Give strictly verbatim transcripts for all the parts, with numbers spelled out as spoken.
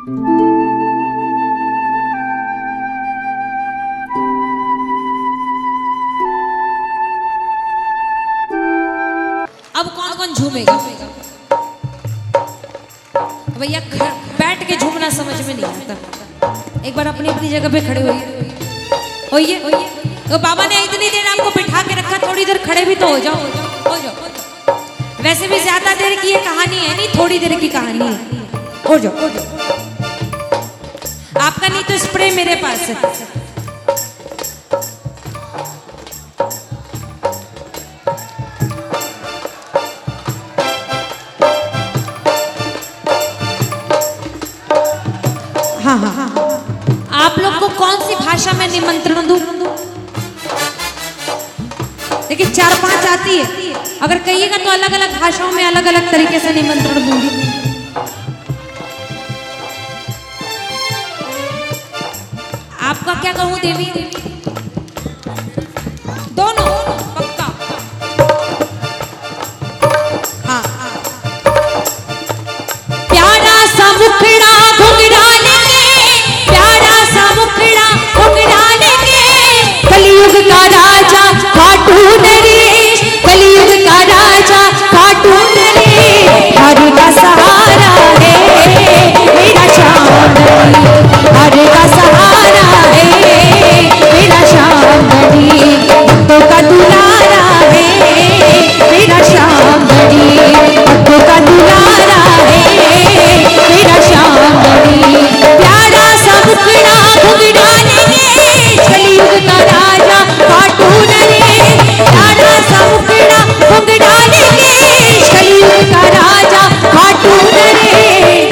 अब कौन कौन झूमेगा? भैया बैठ के झूमना समझ में नहीं आता। एक बार अपनी अपनी जगह पे खड़े होइए होइए। तो बाबा ने इतनी देर आपको बिठा के रखा, थोड़ी देर खड़े भी तो हो जाओ हो जाओ। वैसे भी ज्यादा देर की ये कहानी है नहीं, थोड़ी देर की कहानी है। हो जाओ हो जाओ। आपका नहीं तो स्प्रे मेरे पास है। हाँ हाँ हाँ। आप लोग को कौन सी भाषा में निमंत्रण दूं? देखिए चार पांच आती है, अगर कहिएगा तो अलग अलग भाषाओं में अलग अलग तरीके से निमंत्रण दूंगी। आपका क्या कहूं देवी? दोनों पक्का। हाँ हाँ। प्यारा सा मुखड़ा घुंघराने के, प्यारा सा मुखड़ा घुंघराने के, कलयुग का राजा खाटू नरेश, कलयुग का राजा खाटू नरेश। हर का सहारा है मेरा चांदनी, हर का सहारा है मेरा चांदनी, भक्तों का दुलारा है मेरा चांदनी, भक्तों का दुलारा है मेरा चांदनी। प्यारा सा मुखड़ा घुंघराने के, कलयुग का राजा खाटू नरेश, प्यारा सा मुखड़ा घुंघराने के, कलयुग का राजा खाटू नरेश।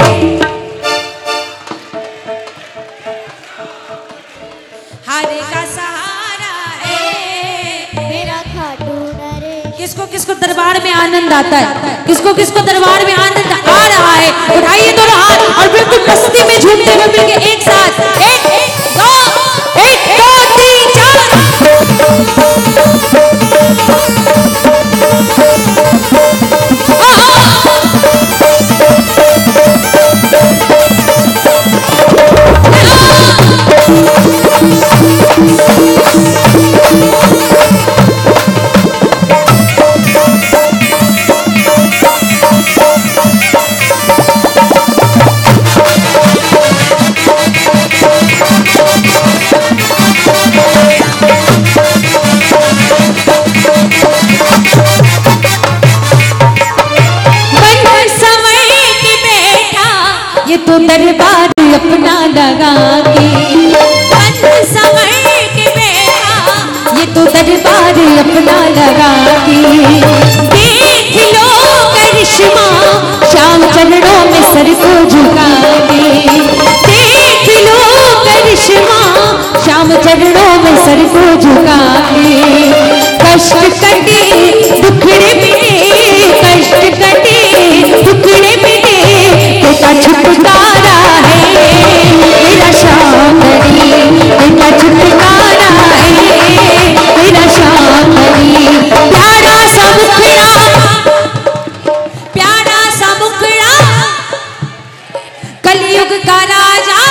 हर का सहारा है मेरा खाटू नरेश। किसको किसको दरबार में आनंद आता है? किसको किसको दरबार में आनंद आ रहा है? उठाइए तो हाथ और बिल्कुल मस्ती में झूमते हुए मिलके एक साथ एक दो एक दो तीन चार। ये तो दरबार अपना लगा के, बंद समय के बैठा, ये तो दरबार अपना लगा के। देख लो करिश्मा श्याम चरणों में सर को झुका के, देख लो करिश्मा श्याम चरणों में सर को झुका के। कष्ट कटे दुखड़े मिटे, कष्ट कटे दुखड़े मिटे, तेरा छुटकारा है मेरा चांदनी, तेरा छुटकारा है मेरा चांदनी। प्यारा सा मुखड़ा, प्यारा सा मुखड़ा, कलयुग का राजा,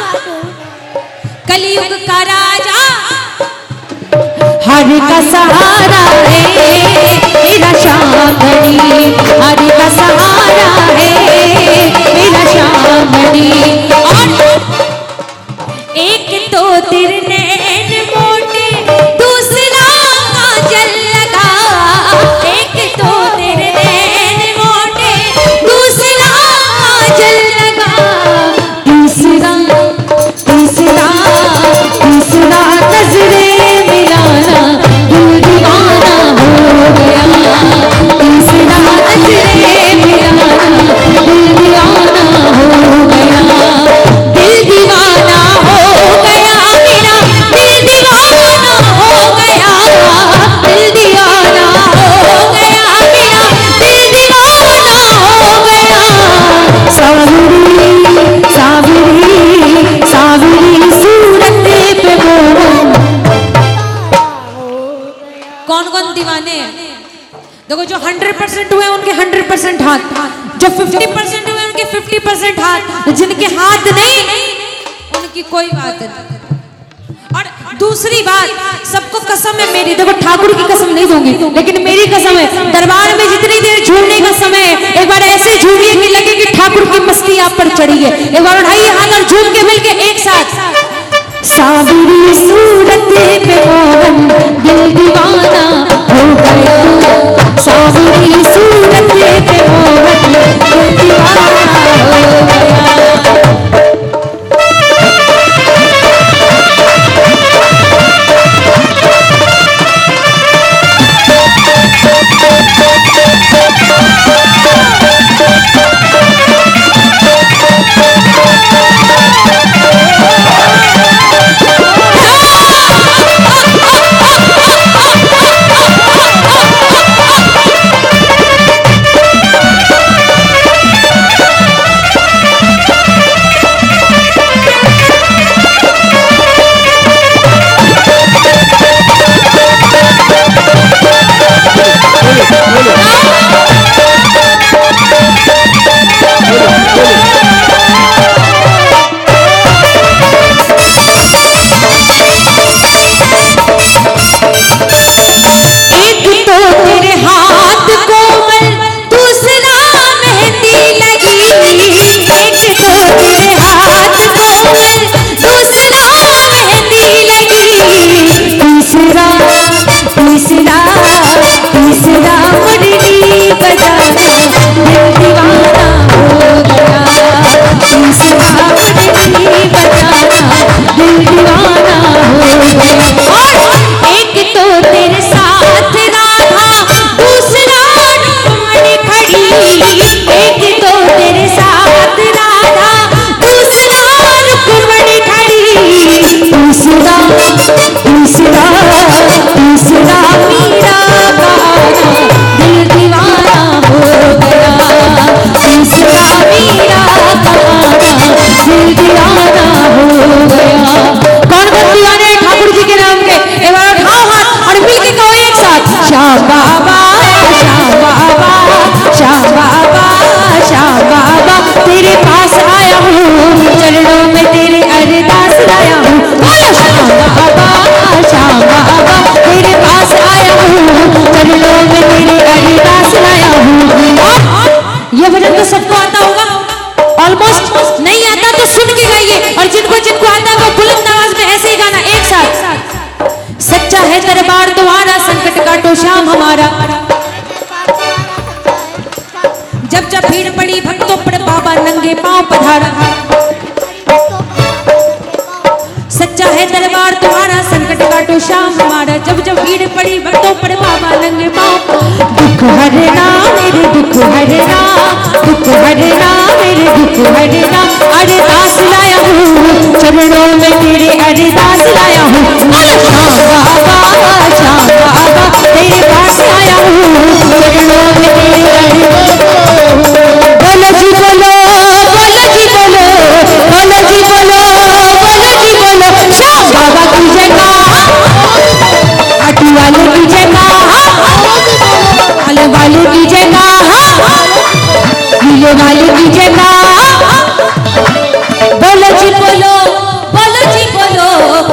कलयुग का राजा। हर का सहारा है मेरा चांदनी, हर का सहारा है मेरा चांदनी। और एक तो तेरे नैन मोटे, दूसरा काजल लगा, एक तो तेरे नैन मोटे, दूसरा काजल लगा, तीसरा तीसरा तीसरा नजरे मिलाना, दिल दीवाना हो गया, तीसरा नजरे मिलाना, दिल दीवाना हो गया, दिल दीवाना हो गया मेरा, दिल दीवाना हो गया, दिल दीवाना हो गया मेरा, दिल दीवाना हो गया। सावरी सावरी सावरी सूरत पे मोहन। कौन कौन दीवाने हैं? देखो जो हंड्रेड परसेंट हुए उनके हंड्रेड परसेंट हाथ, जो फिफ्टी परसेंट हुए उनके फिफ्टी परसेंट हाथ, जिनके हाथ नहीं उनकी कोई बात नहीं। और दूसरी बात, सबको कसम है मेरी, देखो ठाकुर की कसम नहीं दूंगी, लेकिन मेरी कसम है, दरबार में जितनी देर झूमने का समय है, एक बार ऐसे झूमिए कि लगे कि ठाकुर की मस्ती आप पर चढ़ी है। एक बार उठाइए हाथ और झूम के मिलके एक साथ। सावरी सूरत पे मोहन दिल दीवाना हो गया, सावरी सूरत पे मोहन दिल दीवाना हो गया। श्याम हमारा, जब जब भीड़ पड़ी भक्तों पर बाबा नंगे पांव पधारा। सच्चा है दरबार तुम्हारा, संकट काटो श्याम हमारा, जब जब भीड़ पड़ी भक्तों पर बाबा नंगे पांव। दुख हरना मेरे दुख हरना, दुख हरना मेरे दुख हरना, अरदास लाया हूँ चरणों में तेरे, अरदास लाया हूँ। श्याम बाबा श्याम बाबा तेरे पास आया हूँ चरणों में तेरे। बोलो जी बोलो, बोलो जी बोलो, बोलो जी बोलो, बोलो जी बोलो, श्याम बाबा की जयकार, आटू वाले की जयकार, आले वाले की जयकार, नीले वाले की जयकार। बोलो जी बोलो, बोलो जी बोलो,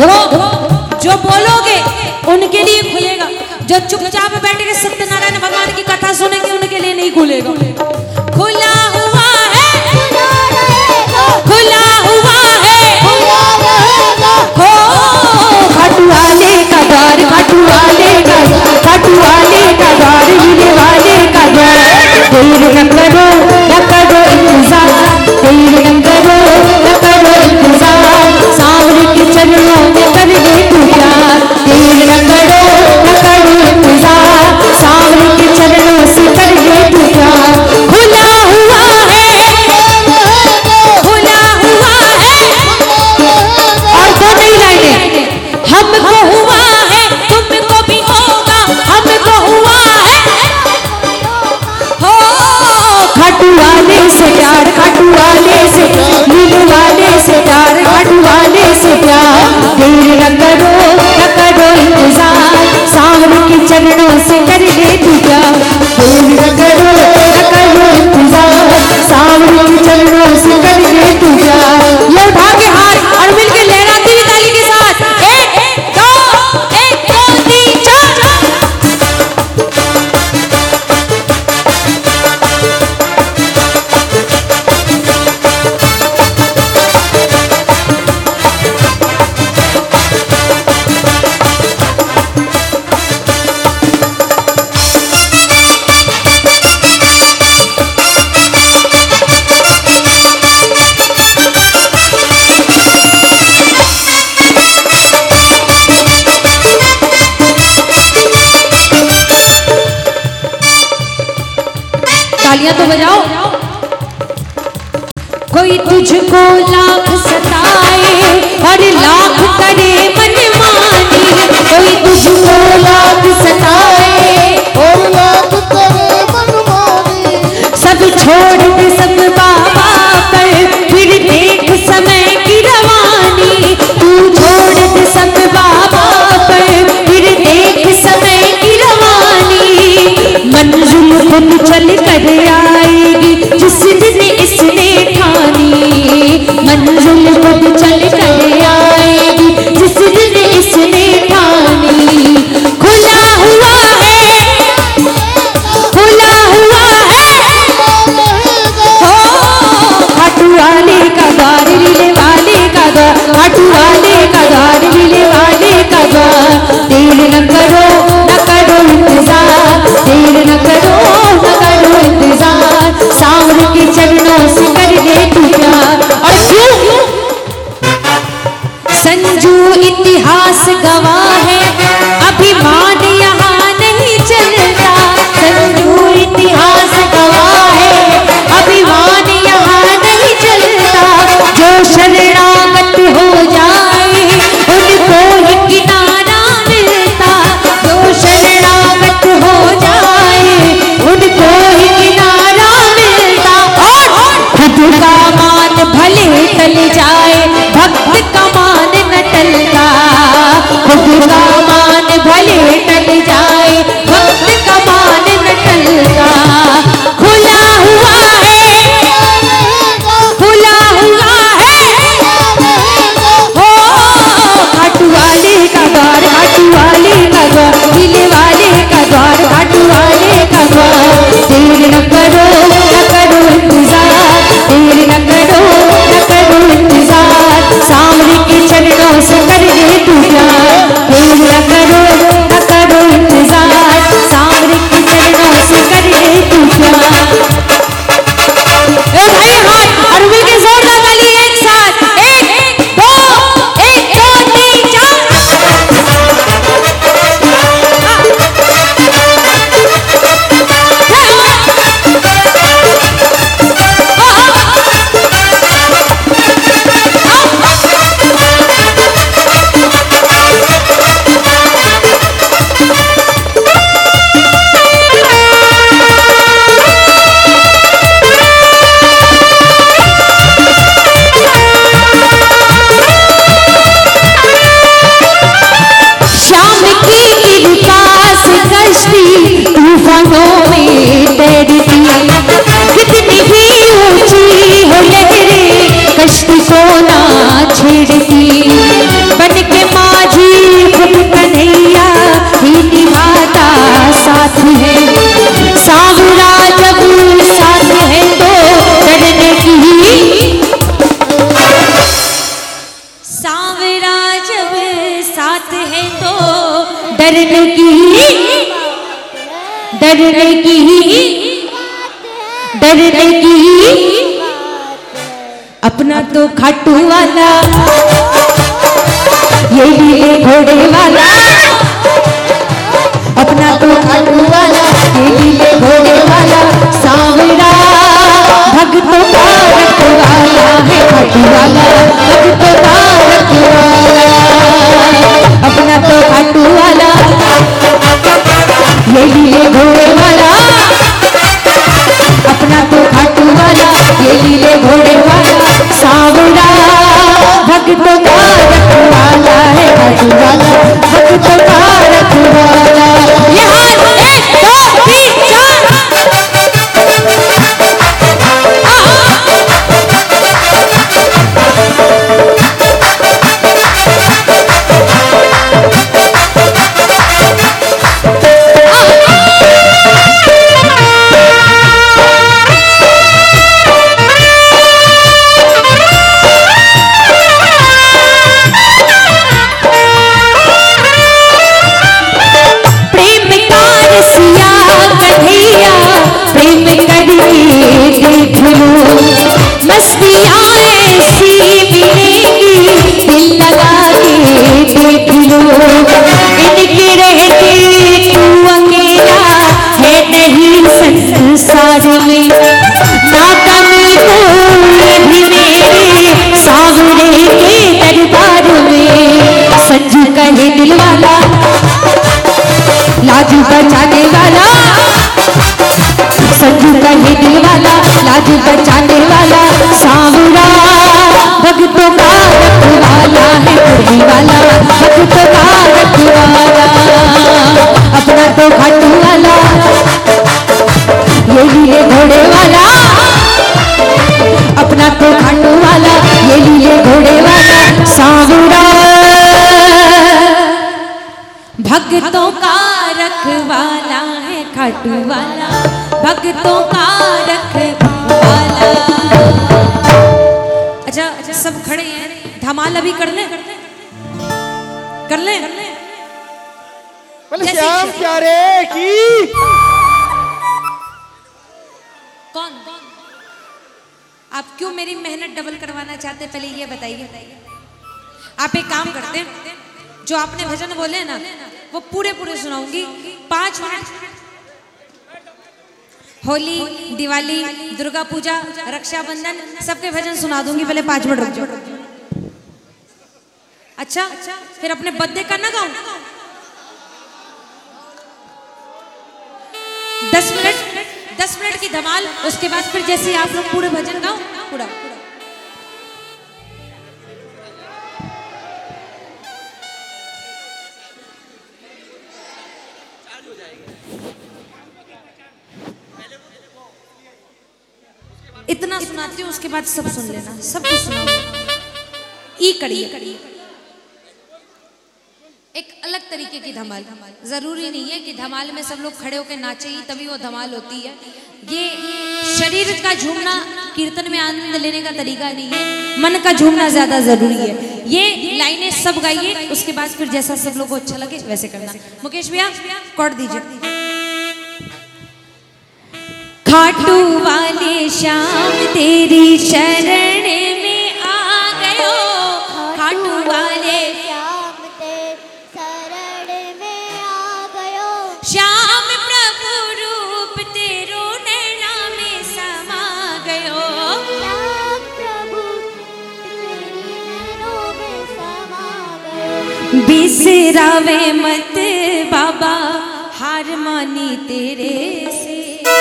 देखो जो बोलोगे उनके लिए खुलेगा, जो चुपचाप बैठ के सत्यनारायण भगवान की कथा सुनेंगे उनके लिए नहीं खुलेगा। खुला हुआ है, खुला हुआ है, हो खाटू वाले का द्वार, खाटू वाले का, खाटू वाले का द्वार, मिले वाले का द्वार। देर न करो न करो इंतजार, देर न करो न करो इंतजार, सांवरे के चरणों में कर दे तू प्यार। देर न करो न करो इंतजार, सांवरे के चरणों से कर दे तू प्यार। खुला हुआ है, खुला हुआ है, और दो नई लाइनें। हमको हुआ है तुमको भी होगा, हमको हुआ है, हो खाटू वाले से प्यार, खाटू वाले से, मिलने वाले से प्यार, खाटू वाले से प्यार। देर न करो न करो इंतजार, सांवरे के चरणों से कर दे तू प्यार। देर न करो न करो इंतजार, सांवरे के चरणों से कर दे तू प्यार। ये उठा के हाथ और मिल के लहराती हुई ताली के साथ एक दो एक दो तीन चार। तालियां तो बजाओ। कोई तुझको लाख सताए और लाख करे मनमानी, कोई तुझको लाख सताए और लाख करे मनमानी, सब छोड़ दे सब बाबा पर, फिर देख समय की रवानी। तू छोड़ दे सब बाबा पर, फिर देख समय की रवानी। मंजिल खुद चल कर आएगी जिस दिन इसने ठानी, मंजिल खुद चल कर आएगी जिस दिन इसने ठानी। खुला हुआ है, खुला हुआ है, हो खाटू वाले का द्वार, मिले वाले का द्वार, खाटू वाले का द्वार, मिले वाले का द्वार। देर न करो न करो इंतजार, देर न करो न करो इंतजार, सांवरे के चरणों से कर दे तू प्यार। और क्यों संजू इतिहास गवाह है, अभिमान यहाँ नहीं चलता। संजू इतिहास गवाह है, अभिमान यहाँ नहीं चलता। जो शरणागत हो जाए उनको ही किनारा मिलता, जो शरणागत हो जाए उनको ही किनारा मिलता। और खुद का मान भले टल जाए, भक्त का मान न टलता। खुद का मान भले टल जाए, भक्त का मान न टलता। खुला हुआ है, खुला हुआ है, हो खाटू वाले का द्वार, खाटू वाले का द्वार, मिले वाले का द्वार, खाटू वाले का द्वार। देर न करो न करो इंतजार, देर न करो न करो इंतजार, सांवरे के चरणों से कर दे तू प्यार। देर न करो न करो इंतजार, सांवरे के चरणों से कर दे तू प्यार। ए भाई हाथ और मिल के जोरदार ताली एक साथ एक दो एक दो तीन चार। डरने की डरने की डरने की अपना तो खाटू वाला ये लीले घोड़े वाला, अपना तो खाटू वाला ये लीले घोड़े वाला, सांवरा भक्तों का रखवाला है खाटू वाला, भक्तों का रखवाला, अपना तो खाटू वाला ये लीले घोड़े वाला, अपना तो खाटू वाला ये लीले घोड़े वाला, सांवरा भक्तों का रखवाला है खाटू वाला, भक्तों का रखवाला। ये हाथ एक दो तीन चार लाजू बचाने वाला, संजू का ये दिल वाला, लाजू बचाने वाला, सांवरा भक्तों का रखवाला है मुरली वाला, भक्तों का रखवाला, अपना तो खाटू वाला ये लीले घोड़े वाला, अपना तो खाटू वाला ये लीले घोड़े वाला, सांवरा भक्तों का रखवाला है खाटू वाला, भक्तों का रखवाला। अच्छा अच्छा सब खड़े हैं, धमाल अभी कर ले कर ले बोले श्याम प्यारे की कौन कौन आप क्यों मेरी मेहनत डबल करवाना चाहते, पहले ये बताइए। आप एक काम करते हैं, जो आपने भजन बोले ना वो पूरे पूरे सुनाऊंगी, पांच मिनट होली, दिवाली, दुर्गा पूजा, रक्षाबंधन सबके भजन सुना दूंगी, पहले पांच मिनट रुक जाओ। अच्छा फिर अपने बर्थडे का ना गाऊं, दस मिनट दस मिनट की धमाल, उसके बाद फिर जैसे आप लोग पूरे भजन गाओ पूरा। इतना सुनाती हूँ, उसके बाद सब सुन लेना, सब कुछ सुना। ई करिए एक अलग तरीके की धमाल, जरूरी नहीं है कि धमाल में सब लोग खड़े होकर नाचे ही तभी वो धमाल होती है। ये शरीर का झूमना कीर्तन में आनंद लेने का तरीका नहीं है, मन का झूमना ज्यादा जरूरी है। ये लाइनें सब गाइए, उसके बाद फिर जैसा सब लोग को अच्छा लगे वैसे करना। मुकेश भैया कॉर्ड दीजिए। खाटू वाले श्याम तेरी शरण में आ गयो, खाटू वाले श्याम तेरी शरण में आ गयो, श्याम प्रभु रूप तेरो नैना में समा गयो, श्याम प्रभु तेरी नैनों में समा गयो, बिसरावे मत बाबा हार मानी तेरे से,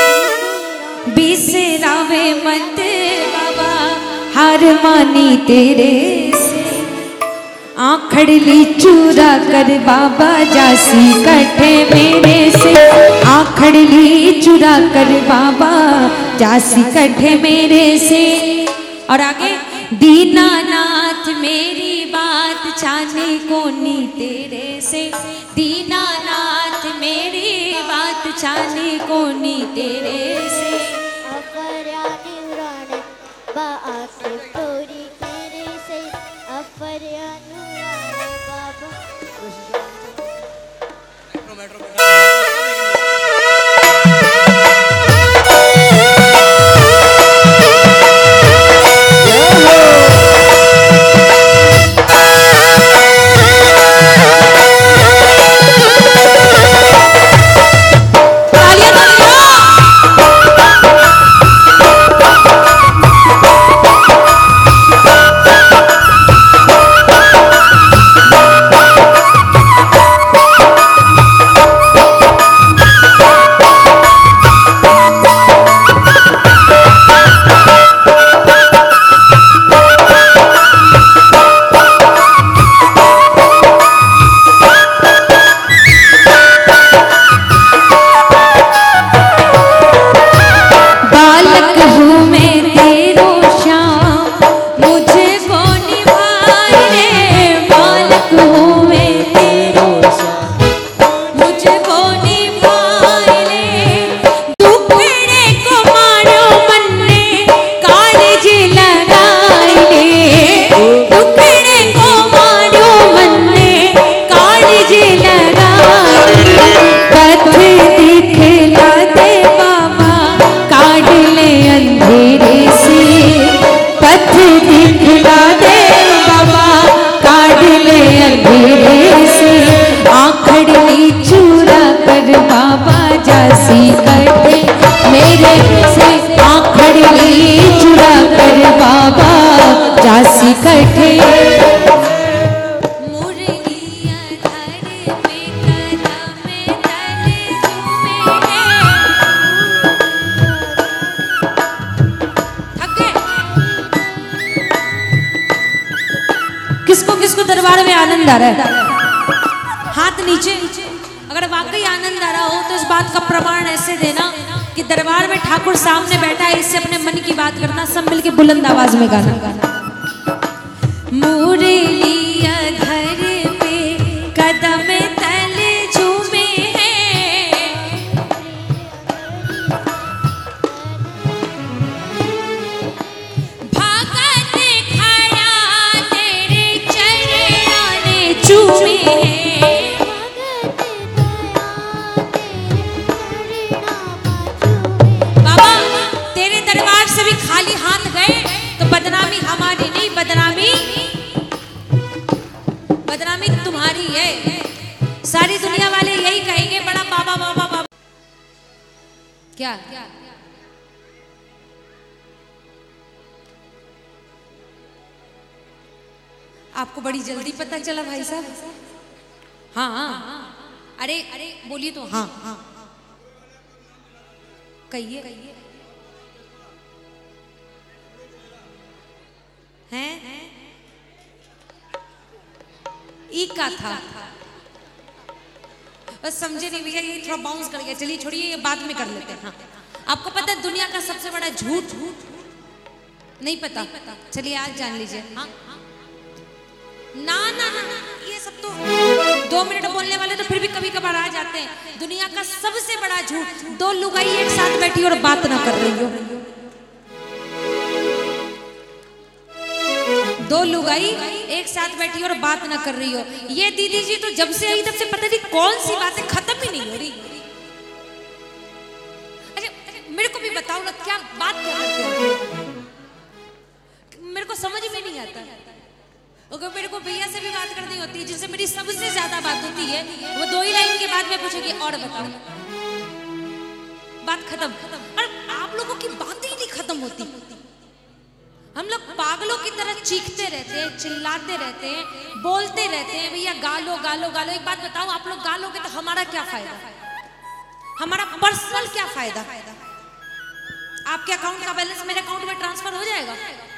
बिसरावे मत बाबा हार मानी तेरे से, आखड़ ली चूरा कर बाबा जासी कटे मेरे से, आखड़ ली चूरा कर बाबा जासी कटे मेरे से। और आगे दीनानाथ मेरी बात छाने कोनी तेरे से, दीनानाथ मेरी बात छाने कोनी तेरे से, अपराधी रण बात पूरी तेरे से, अपराधी रण बाबा। आ रहा है? हाथ नीचे। अगर वाकई आनंद आ रहा हो तो इस बात का प्रमाण ऐसे देना कि दरबार में ठाकुर सामने बैठा है, इससे अपने मन की बात करना, सब मिलके बुलंद आवाज में गाना। मुरलिया घर पे कदम तल झूमे हैं, भगत खड़ा तेरे चरणों चूमे हैं। बाबा तेरे दरबार से भी खाली हाथ गए तो बदनामी हमारी नहीं, बदनामी बदनामी तुम्हारी है। सारी दुनिया वाले यही कहेंगे बड़ा बाबा बाबा बाबा। क्या आपको बड़ी जल्दी पता चला भाई साहब? हाँ हाँ, अरे अरे बोलिए तो। हाँ हाँ कहिए कहिए। हैं ई का था, बस समझे नहीं भैया, ये थोड़ा बाउंस कर गया। चलिए छोड़िए, ये बाद में कर लेते हैं। हाँ, आपको पता है दुनिया का सबसे बड़ा झूठ? नहीं पता? चलिए आज जान लीजिए। हाँ ना ना ना, ये सब तो दो मिनट बोलने वाले तो फिर भी कभी कभार आ जाते हैं। दुनिया का सबसे बड़ा झूठ, दो लुगाई एक साथ बैठी और बात ना कर रही हो। दो लुगाई एक साथ बैठी और बात ना कर रही हो। ये दीदी जी तो जब से आई तब से पता नहीं कौन सी बातें खत्म ही नहीं हो रही। अच्छा मेरे को भी बताओ ना, क्या बात क्या करते हो? मेरे को समझ में नहीं आता। अगर मेरे को भैया से भी बात करनी होती है, जिससे मेरी सबसे ज्यादा बात होती है, वो दो ही लाइन के बाद में पूछेगी और बताओ, बात खत्म। और आप लोगों की बातें ही नहीं खत्म होती। हम लोग पागलों की तरह चीखते रहते हैं, चिल्लाते रहते हैं, बोलते रहते हैं भैया गालो गालो गालो। एक बात बताओ, आप लोग गालोगे तो हमारा क्या फायदा? हमारा पर्सनल क्या फायदा? आपके अकाउंट का बैलेंस मेरे अकाउंट में ट्रांसफर हो जाएगा?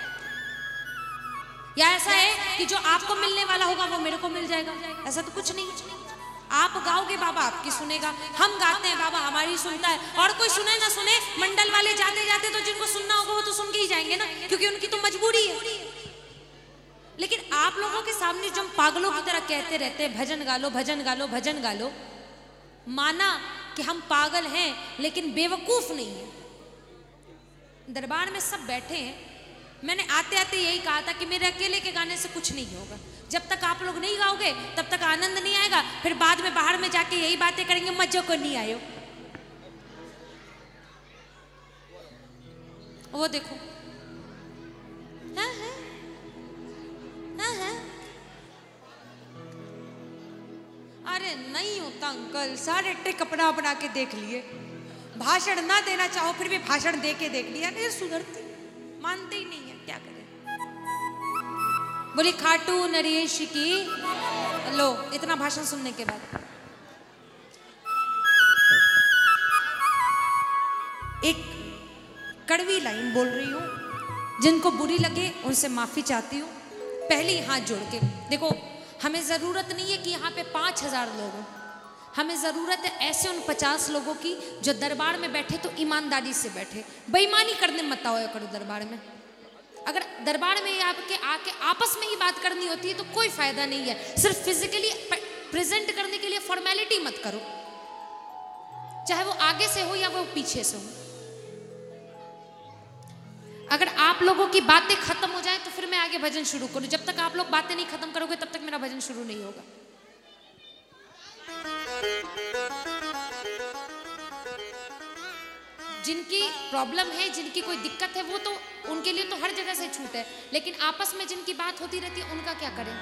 या ऐसा है कि जो आपको मिलने वाला होगा वो मेरे को मिल जाएगा? ऐसा तो कुछ नहीं। आप गाओगे बाबा आपकी सुनेगा, हम गाते हैं बाबा हमारी सुनता है। और कोई सुने ना सुने, मंडल वाले जाते जाते तो जिनको सुनना होगा वो तो सुन के ही जाएंगे ना, क्योंकि उनकी तो मजबूरी है। लेकिन आप लोगों के सामने जब पागलों की तरह कहते रहते हैं भजन गा लो भजन गा लो भजन गा लो, माना कि हम पागल हैं लेकिन बेवकूफ नहीं है। दरबार में सब बैठे हैं, मैंने आते आते यही कहा था कि मेरे अकेले के गाने से कुछ नहीं होगा। जब तक आप लोग नहीं गाओगे तब तक आनंद नहीं आएगा। फिर बाद में बाहर में जाके यही बातें करेंगे, मजे को नहीं आयो। वो देखो हाँ हाँ हाँ हाँ। अरे नहीं होता अंकल, सारे ट्रिक अपना अपना के देख लिए। भाषण ना देना चाहो फिर भी भाषण दे के देख लिया। नहीं सुधरती, मानते ही नहीं है, क्या करें। बोली खाटू नरेश की। लो इतना भाषण सुनने के बाद एक कड़वी लाइन बोल रही हूं, जिनको बुरी लगे उनसे माफी चाहती हूं। पहले हाथ जोड़ के देखो, हमें जरूरत नहीं है कि यहाँ पे पांच हजार लोग हों। हमें जरूरत है ऐसे उन पचास लोगों की जो दरबार में बैठे तो ईमानदारी से बैठे, बेईमानी करने मत आओ करो दरबार में। अगर दरबार में आपके आके आपस में ही बात करनी होती है तो कोई फायदा नहीं है। सिर्फ फिजिकली प्रेजेंट करने के लिए फॉर्मेलिटी मत करो, चाहे वो आगे से हो या वो पीछे से हो। अगर आप लोगों की बातें खत्म हो जाए तो फिर मैं आगे भजन शुरू करूं। जब तक आप लोग बातें नहीं खत्म करोगे तब तक मेरा भजन शुरू नहीं होगा। जिनकी प्रॉब्लम है, जिनकी कोई दिक्कत है, वो तो उनके लिए तो हर जगह से छूट है, लेकिन आपस में जिनकी बात होती रहती है उनका क्या करें?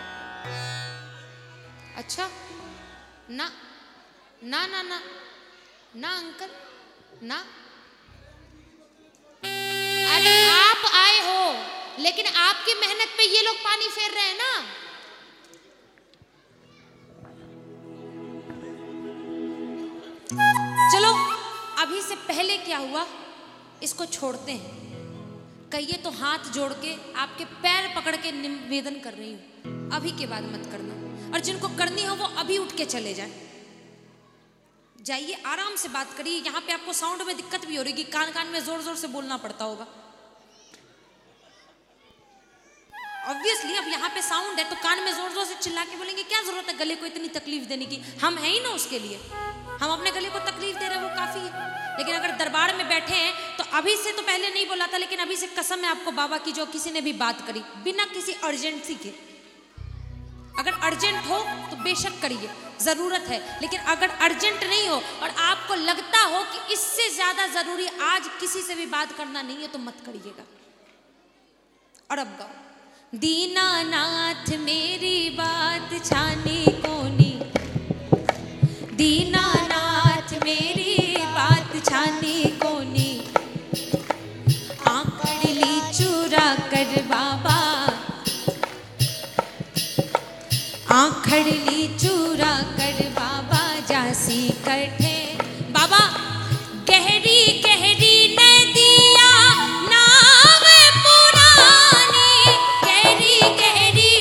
अच्छा ना ना ना ना ना अंकल ना। अरे आप आए हो लेकिन आपकी मेहनत पे ये लोग पानी फेर रहे हैं ना। चलो अभी से पहले क्या हुआ इसको छोड़ते हैं। कहिए तो हाथ जोड़ के आपके पैर पकड़ के निवेदन कर रही हूं, अभी के बाद मत करना, और जिनको करनी हो वो अभी उठ के चले जाए। जाइए आराम से बात करिए। यहाँ पे आपको साउंड में दिक्कत भी हो रही है, कान कान में जोर जोर से बोलना पड़ता होगा। ऑब्वियसली अब यहाँ पे साउंड है तो कान में जोर जोर से चिल्ला के बोलेंगे, क्या जरूरत है गले को इतनी तकलीफ देने की? हम है ही ना उसके लिए, हम अपने गले को तकलीफ दे रहे हैं वो काफी है। लेकिन अगर दरबार में बैठे हैं तो अभी से, तो पहले नहीं बोला था लेकिन अभी से कसम है आपको बाबा की, जो किसी ने भी बात करी बिना किसी अर्जेंसी के, अगर अर्जेंट हो तो बेशक करिए, जरूरत है। लेकिन अगर अर्जेंट नहीं हो और आपको लगता हो कि इससे ज्यादा जरूरी आज किसी से भी बात करना नहीं है तो मत करिएगा। और अब गाओ, दीनानाथ मेरी बात छानी कोनी, दीनानाथ मेरी बात छानी कोनी, आंकड़ी चुरा कर बाबा, आंखड़ली चूरा कर बाबा जासी कटे। बाबा गहरी गहरी नदिया नाव पुरानी, गहरी गहरी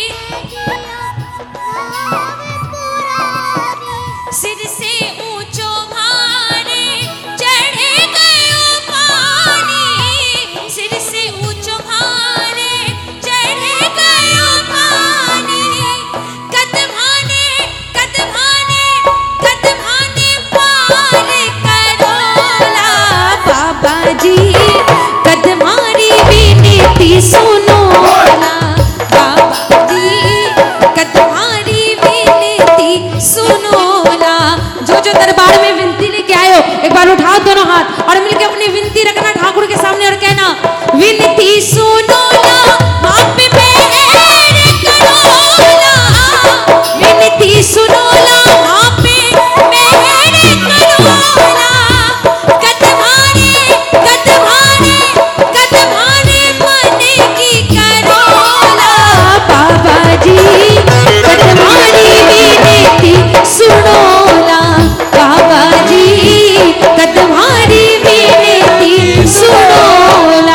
सिर से ऊंचो भारे चढ़े गयो पानी, सिर से ऊंचो भारे चढ़े गयो पानी, कदमाने कदमाने कदमाने पार करोला। बाबा जी कदमारी विनती सुनोला, बाबा जी कदमारी विनती सुनोला। जो जो दरबार में विनती लेके आए हो एक बार उठाओ दोनों हाथ और मिलके अपनी विनती रखना ठाकुर के सामने और कहना, विनती सुनोला आप मेहर करोला, विनती सुनोला आप मेहर करोला, कदमाने कदमाने कदमाने मन की करोला। बाबा जी कदमारी विनती सुनोला, बाबा जी कदमारी विनती सुनोला।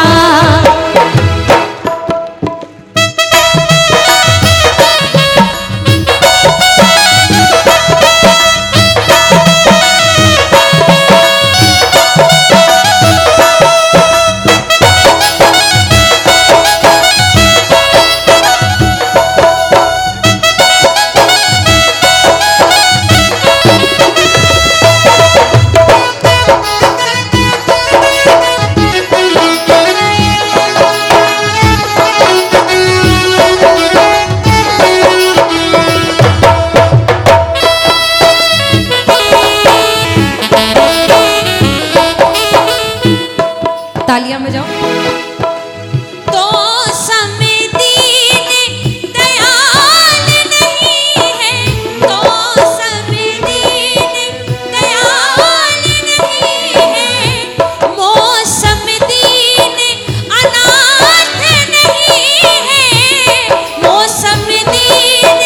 तालियां बजाओ। तो समय दीन दयाल नहीं है, तो समय दीन दयाल नहीं है, मौसम दीन अनाथ नहीं है, मौसम दीन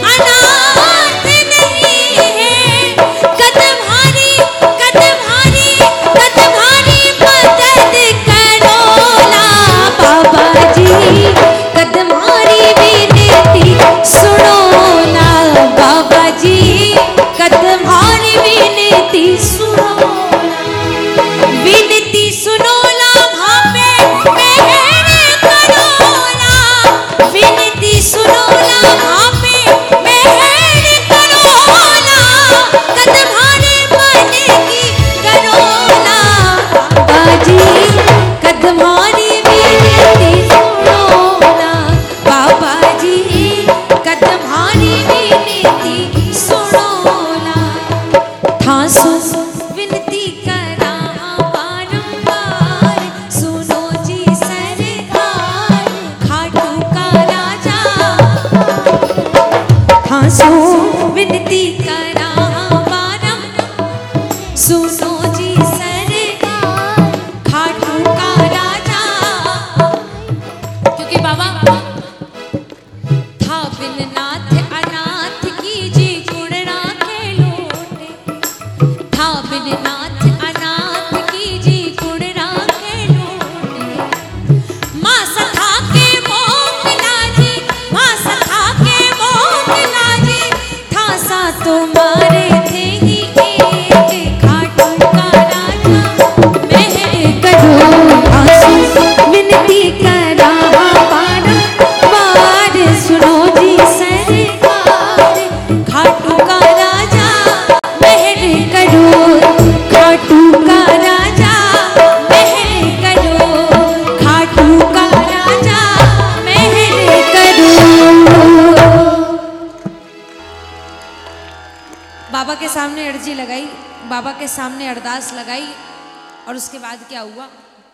अनाथ नहीं है, कदमारी कदमारी कदमारी मदद करोला। बाबा जी कदमारी विनती सुनोला, बाबा जी कदमारी विनती सुनोला, विनती सुनोला भापे मेहर करोला, विनती सुनोला भापे मेहर करोला, कदमारे मन की करोला। बाबा जी कदमारी विनती सुनोला, बाबा जी कदमारी विनती सुनोला। ठासु विनती करा बारंबार, सुनो जी सरकार खाटू का राजा, ठासु विनती करा बारंबार, सुनो जी सरकार खाटू का राजा। क्योंकि बाबा था बिन नाथ अनाथ की जी गुण राखे लोटे, था बिन नाथ अनाथ की जी गुण राखे लोटे, माँ सखा के मोह मिला जी, माँ सखा के मोह तुम्हारे थे ही एक, खाटू का राजा मैं करूँ आंसू विनती करा बार बार, सुनो जी सरकार, खाटू का राजा मेहर करो, खाटू का राजा मेहर करो, खाटू का राजा मेहर करो। बाबा के सामने अर्जी लगाई, बाबा के सामने अरदास लगाई, और उसके बाद क्या हुआ?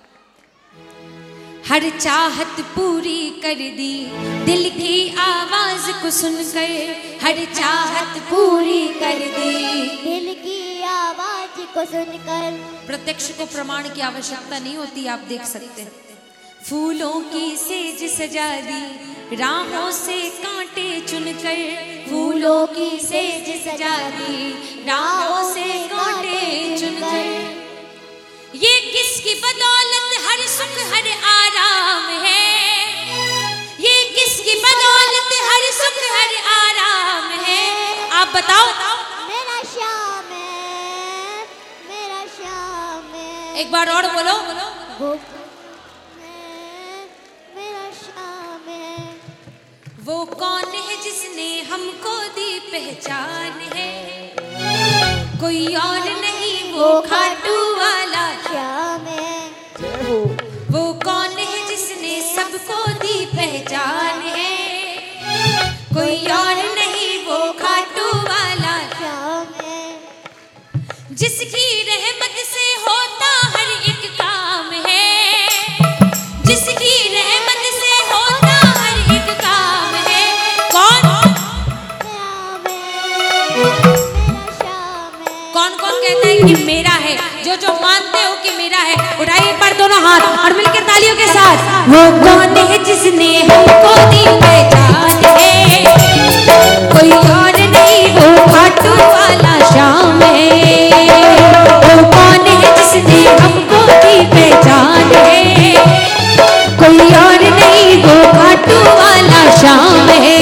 हर चाहत पूरी कर दी दिल की आवाज को सुनकर, हर चाहत पूरी कर दी दिल की आवाज को सुनकर। प्रत्यक्ष को प्रमाण की आवश्यकता नहीं होती, आप देख सकते हैं। फूलों की सेज सजा दी राहों से कांटे चुनकर, फूलों की सेज सजा दी राहों से कांटे चुनकर। ये किसकी बदौलत हर सुख हर आराम है, ये किसकी बदौलत हर सुख हर आराम है, आप बताओ। मेरा श्याम है, मेरा श्याम है। एक बार और बोलो। वो है, मेरा श्याम है। वो कौन है जिसने हमको दी पहचान है, कोई और नहीं वो खाटू वाला श्याम है। वो कौन है जिसने सबको दी पहचान है, कोई और नहीं वो खाटू वाला श्याम है। जिसकी रहमत से होता हर एक काम है, जिसकी रहमत से होता हर एक काम है। कौन? श्याम है, मेरा श्याम है। कौन कौन कहता है कि मेरा है? जो जो मानते हो कि मेरा है, उठाइए एक बार दोनों हाथ और मिलकर तालियों के साथ। वो कौन है जिसने हमको दी पहचान है, कोई और नहीं वो खाटू वाला श्याम है। वो कौन है जिसने हमको दी पहचान है, कोई और नहीं वो खाटू वाला श्याम है।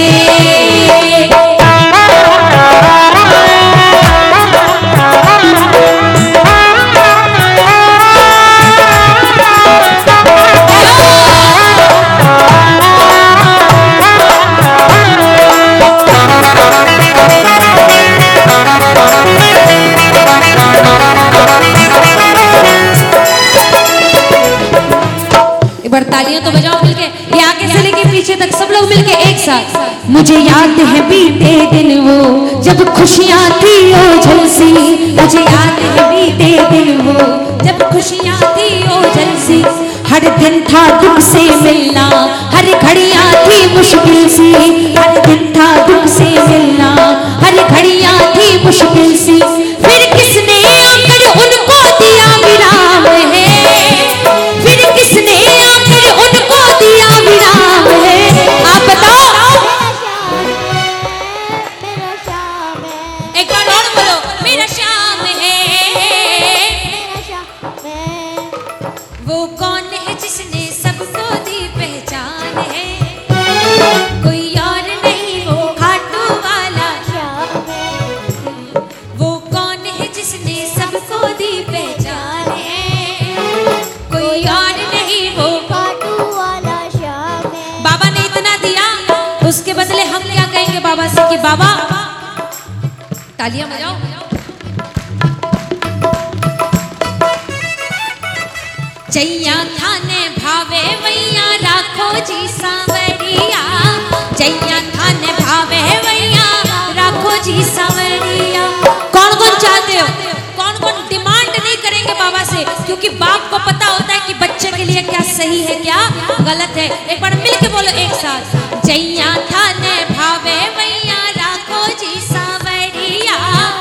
तालियां तो बजाओ मिलके, ये आगे से लेके पीछे तक सब लोग मिलके एक साथ। मुझे याद है बीते दिन वो जब खुशियां थी ओ झलसी, मुझे याद है बीते दिन वो जब खुशियां थी ओ झलसी। हर दिन था दुख से मिलना, हर घड़ियां थी मुश्किल सी, हर दिन था दुख से मिलना, हर घड़ियां थी मुश्किल सी। फिर किसने आकर उनको दिया विराम है, फिर किसने आकर उनको दिया विराम है, आप बताओ। मेरा श्याम है। एक बार और बोलो, मेरा श्याम है। मेरा श्याम है। वो कौन है जिसने सबको दी पहचान है, कोई और नहीं वो खाटू वाला श्याम है। वो कौन है जिसने सबको दी पहचान है, कोई और नहीं वो खाटू वाला श्याम है। बाबा ने इतना दिया, उसके बदले हम क्या कहेंगे बाबा से कि बाबा, तालियां बजाओ। जैया थाने भावे वैया राखो जी सांवरिया, जैया थाने भावे वैया राखो जी सांवरिया। कौन कौन चाहते हो, कौन कौन डिमांड नहीं करेंगे बाबा से, क्योंकि बाप को पता होता है कि बच्चे के लिए क्या सही है क्या गलत है। एक बार मिलके बोलो एक साथ। जैया थाने भावे वैया राखो जी सांवरिया,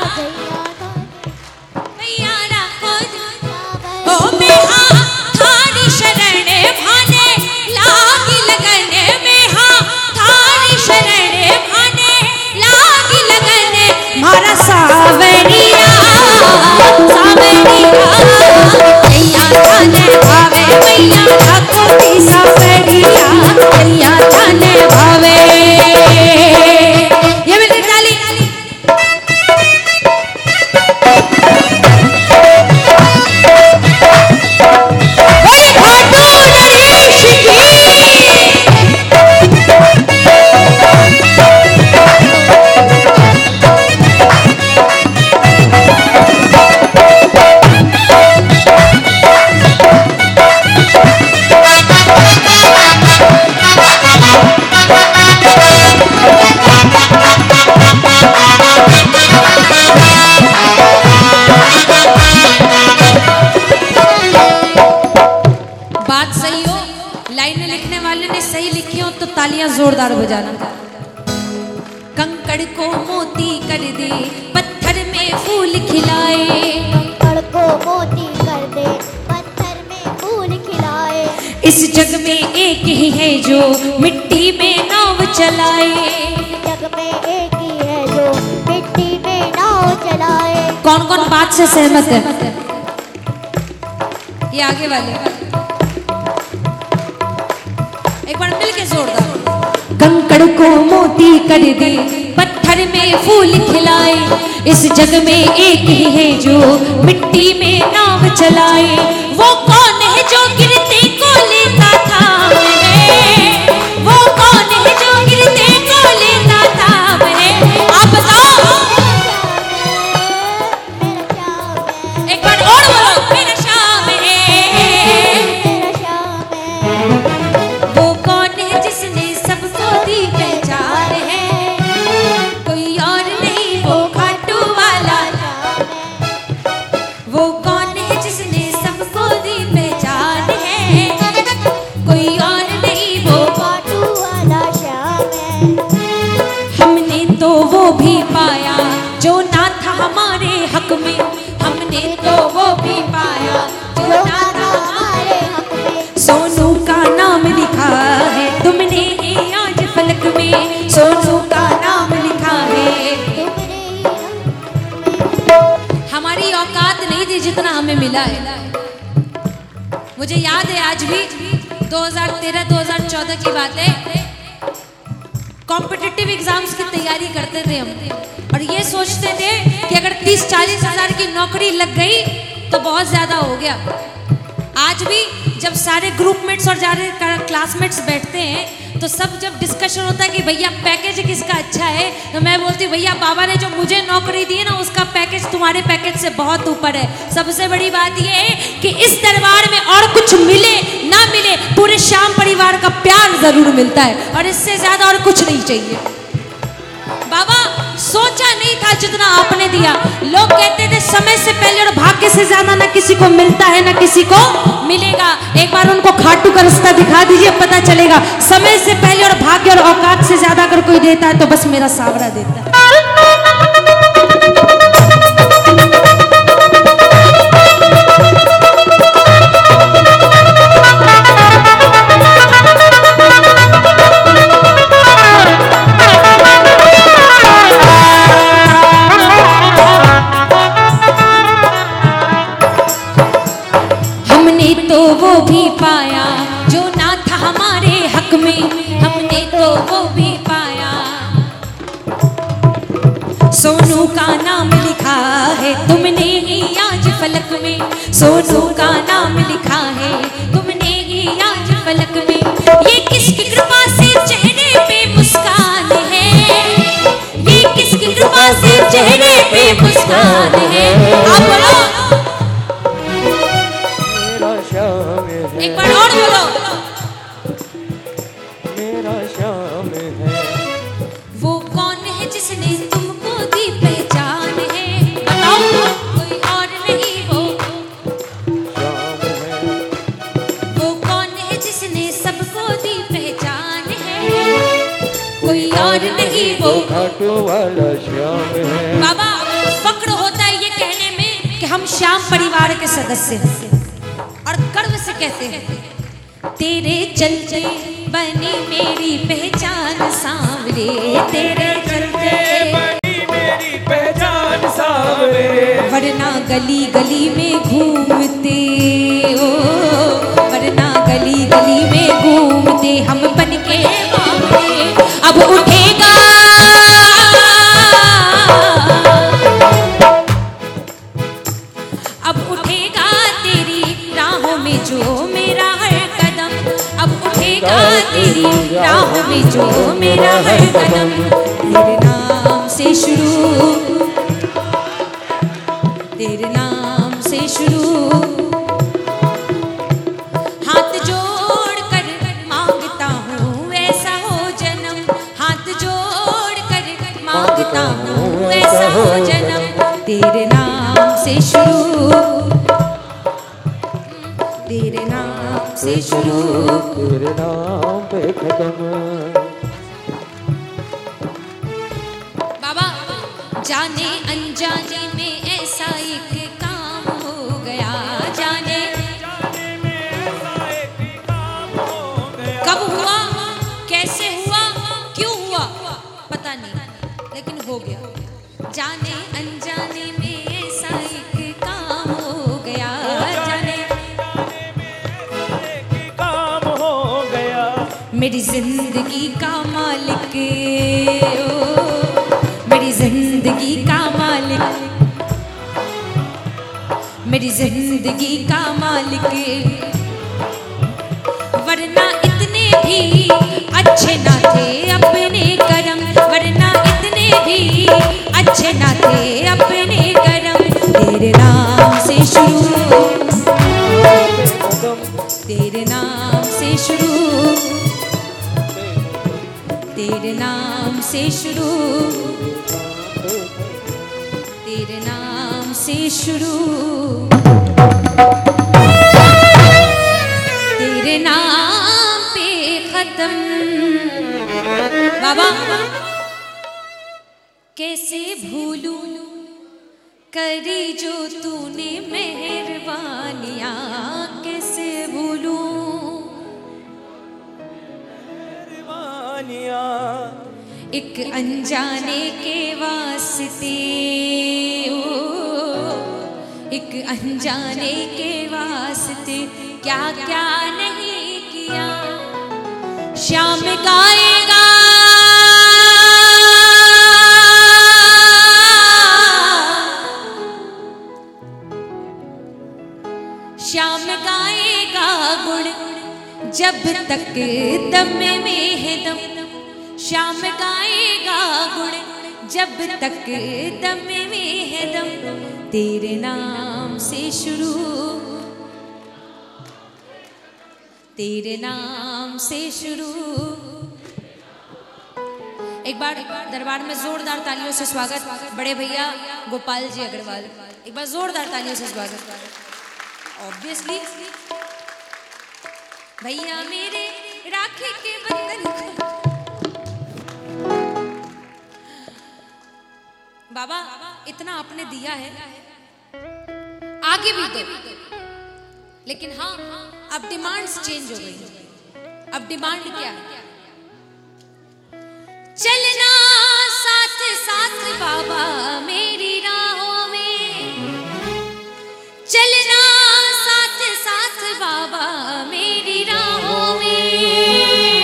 वैया राखो जी। ओ मेहा थारी शरण भाने लागी लगने, मेहा थारी शरण भाने लागी लगने, मारा सावरिया सावरिया। जैया थाने भावे वैया राखो जी सांवरिया, जैया थाने भावे तालियां जोरदार बजाना। कंकड़ को मोती कर दे, पत्थर में फूल खिलाए। कंकड़ को मोती कर दे, पत्थर में फूल खिलाए। इस जग में एक ही है जो मिट्टी में नाव चलाए। इस जग में एक ही है जो मिट्टी में नाव चलाए। कौन कौन बात से सहमत है? ये आगे वाले एक बार मिल के जोरदार। कंकड़ को मोती कर दे, पत्थर में फूल खिलाए। इस जग में एक ही है जो मिट्टी में नाव चलाए। वो कौन है जो गिरते को लेता था? वो कौन है जो गिरते को लेता था? आप बताओ। एक बार और बोलो, मेरा शाम है। वो कौन है जिसने सबको दी पहचान है? कोई और नहीं, वो खाटू वाला। वो कौन है जिसने सबको दी पहचान है? कोई और नहीं, वो खाटू वाला श्याम है। हमने तो वो भी पाया जो ना था हमारे हक में। हमने तो वो भी पाया जो ना था हमारे हक में। सोनू का नाम लिखा है तुमने ही आज फलक में। सोनू का नाम लिखा है। हमारी औकात नहीं थी जितना हमें मिला है। मुझे याद है आज भी दो हज़ार तेरह दो हज़ार चौदह की बात है। कॉम्पिटिटिव एग्जाम्स की तैयारी करते थे हम और ये सोचते थे कि अगर तीस चालीस हजार की नौकरी लग गई तो बहुत ज्यादा हो गया। आज भी जब सारे ग्रुपमेट्स और सारे क्लासमेट्स बैठते हैं तो सब जब डिस्कशन होता है कि भैया पैकेज किसका अच्छा है, तो मैं बोलती भैया बाबा ने जो मुझे नौकरी दी है ना उसका पैकेज तुम्हारे पैकेज से बहुत ऊपर है। सबसे बड़ी बात यह है कि इस दरबार में और कुछ मिले ना मिले, पूरे श्याम परिवार का प्यार जरूर मिलता है और इससे ज्यादा और कुछ नहीं चाहिए। बाबा सोचा नहीं था जितना आपने दिया। लोग कहते थे समय से पहले और भाग्य से ज्यादा ना किसी को मिलता है ना किसी को मिलेगा। एक बार उनको खाटू का रास्ता दिखा दीजिए, पता चलेगा। समय से पहले और भाग्य और औकात से ज्यादा अगर कोई देता है तो बस मेरा सावरा देता है। तो वो भी पाया जो ना था हमारे हक में। हमने तो वो भी पाया। सोनू का नाम लिखा है तुमने ही आज फलक में। सोनू का नाम लिखा है तुमने ही आज फलक में। ये किसकी कृपा से चेहरे पे मुस्कान है? ये किसकी कृपा से चेहरे पे मुस्कान है? आप बोलो एक बार और बोलो। मेरा श्याम है। वो कौन है जिसने तुमको दी पहचान है? बताओ। कोई और नहीं, वो श्याम है। वो कौन है जिसने सबको दी पहचान है? कोई और नहीं, वो खाटू वाला श्याम है। बाबा फक्र होता है ये कहने में कि हम श्याम परिवार के सदस्य हैं और गर्व से कहते हैं तेरे चलते बनी मेरी पहचान सांवरे। तेरे चलते बनी मेरी पहचान सांवरे। वरना गली गली में घूमते ओ, वरना गली गली में घूमते हम बन के बावरे। अब उठेगा अब उठेगा तेरी राहों में जो मेरा हर कदम। अब उठेगा तेरी राहों में जो मेरा हर कदम। तेरे नाम से शुरू, तेरे नाम से शुरू। हाथ जोड़ कर मांगता हूँ ऐसा हो जन्म। हाथ जोड़ कर मांगता हूँ ऐसा हो जन्म। तेरे नाम से शुरू, तेरे नाम से शुरू, तेरे नाम पे खत्म। जाने अनजाने में ऐसा एक काम हो गया, जाने जाने में ऐसा एक काम हो गया। कब हुआ, कैसे हुआ, क्यों हुआ पता नहीं, लेकिन हो गया। जाने अनजाने में ऐसा एक काम हो गया, जाने जाने में ऐसा एक काम हो गया। मेरी जिंदगी का मालिक, ओ मेरी जिंदगी का मालिक, मेरी जिंदगी का मालिक, वरना इतने भी अच्छे ना थे अपने कर्म, वरना इतने भी अच्छे ना थे अपने कर्म। तेरे नाम से शुरू, तेरे नाम से शुरू, तेरे नाम से शुरू, तेरे नाम से शुरू, तेरे नाम पे खत्म। बाबा कैसे भूलूं करी जो तूने मेहरबानियां, कैसे भूलूं एक अनजाने के वास्ते, ओ एक अनजाने के वास्ते क्या क्या नहीं किया। श्याम गाएगा श्याम गाएगा गुण जब तक दम में है दम, श्याम गाएगा गुण जब तक दम में है दम। तेरे नाम से शुरू, तेरे नाम से शुरू। एक बार दरबार में जोरदार तालियों से स्वागत बड़े भैया गोपाल जी अग्रवाल, एक बार जोरदार तालियों से स्वागत। ऑब्वियसली भैया मेरे राखी के बंधन। बाबा इतना आपने दिया है, आगे भी दो, लेकिन हाँ अब डिमांड्स चेंज हो गई। अब डिमांड क्या है? चलना साथ साथ बाबा मेरी राहों में, चलना साथ साथ बाबा मेरी राहों में।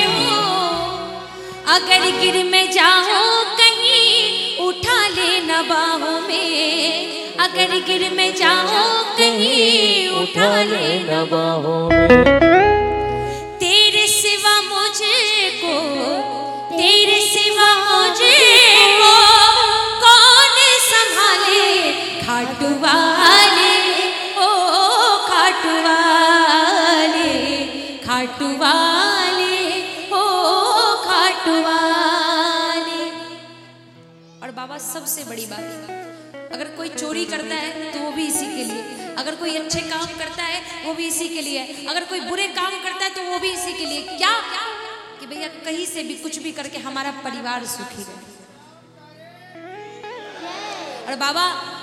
अगर गिर में जाओ कहीं उठा लेना बाहों में, अगर गिर में जाओ कहीं उठा लेना बाहों में। तेरे सिवा मुझको, तेरे सिवा मुझको कौन संभाले खाटू वाले, ओ खाटू वाले, खाटू वाले, ओ खाटू वाले। और बाबा सबसे बड़ी बात, अगर कोई चोरी करता है तो वो भी इसी के लिए, अगर कोई अच्छे काम करता है वो भी इसी के लिए, अगर कोई बुरे काम करता है तो वो भी इसी के लिए। क्या? कि भैया कहीं से भी कुछ भी करके हमारा परिवार सुखी रहे। और बाबा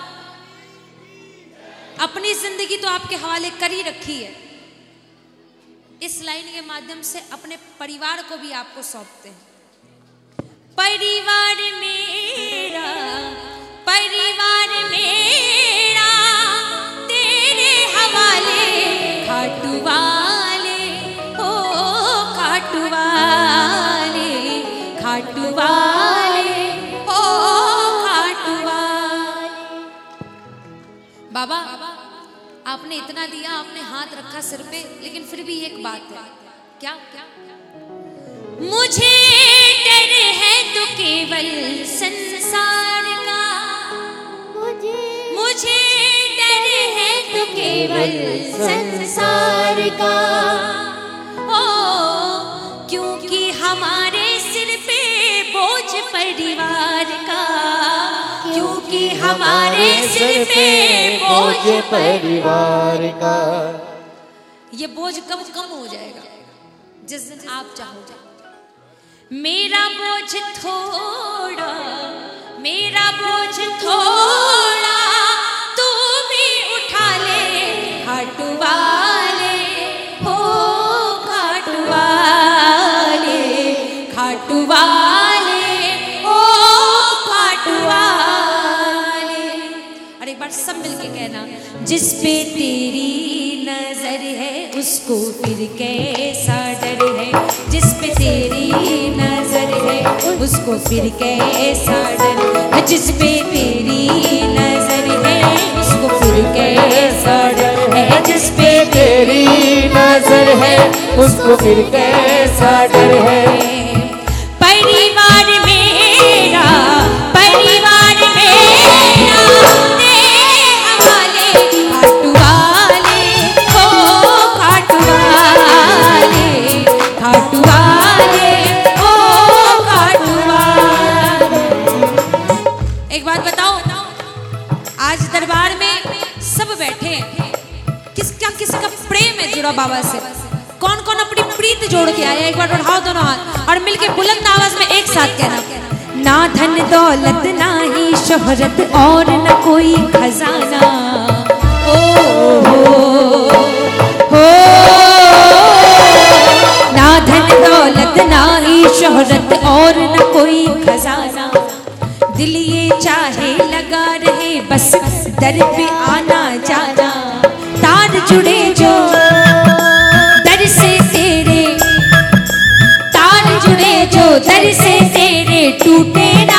अपनी जिंदगी तो आपके हवाले कर ही रखी है, इस लाइन के माध्यम से अपने परिवार को भी आपको सौंपते हैं। परिवार मेरा, परिवार मेरा तेरे हवाले खाटू वाले, ओ खाटू वाले, खाटू वाले, ओ खाटू वाले। बाबा आपने इतना दिया, आपने हाथ रखा सिर पे, लेकिन फिर भी एक बात है। क्या? मुझे डर है तो केवल संसार का, मुझे मुझे डर है तो केवल संसार का। ओ क्योंकि हमारे सिर पे बोझ परिवार का, क्योंकि हमारे सिर पे बोझ परिवार का। ये बोझ कब कम हो जाएगा? जिस दिन आप चाहोगे। मेरा बोझ थोड़ा, मेरा बोझ थोड़ा तू भी उठा ले, खाटू वाले हो खाटू वाले, खाटू वाले हो खाटू वाले। और एक बार सब मिलके कहना, जिस पे तेरी नजर है उसको फिर कैसा डर है, जिस पे तेरी नजर है उसको फिर कैसा डर है, जिस पे तेरी नजर है उसको फिर कैसा डर है, जिस पे तेरी नजर है उसको फिर कैसा डर है। परिवार मेरा परिवार मेरा तेरे हवाले, खाटू वाले हो खाटू वाले, खाटू वाले हो खाटू वाले। एक बात बताओ, आज दरबार में सब बैठे हैं, किसका किसका प्रेम है जुड़ा बाबा से, कौन कौन अपनी प्रीत जोड़ के आया, एक बार उठाओ दोनों हाथ और मिलके बुलंद आवाज में एक साथ कहना, ना धन दौलत ना ही शोहरत और न कोई खजाना, ओ हो, हो ना धन दौलत ना ही शोहरत और न कोई खजाना, दिल ये चाहे लगा रहे बस दर पे आना जाना, तार जुड़े जो दर से तेरे, तार जुड़े जो दर से तेरे टूटे ना,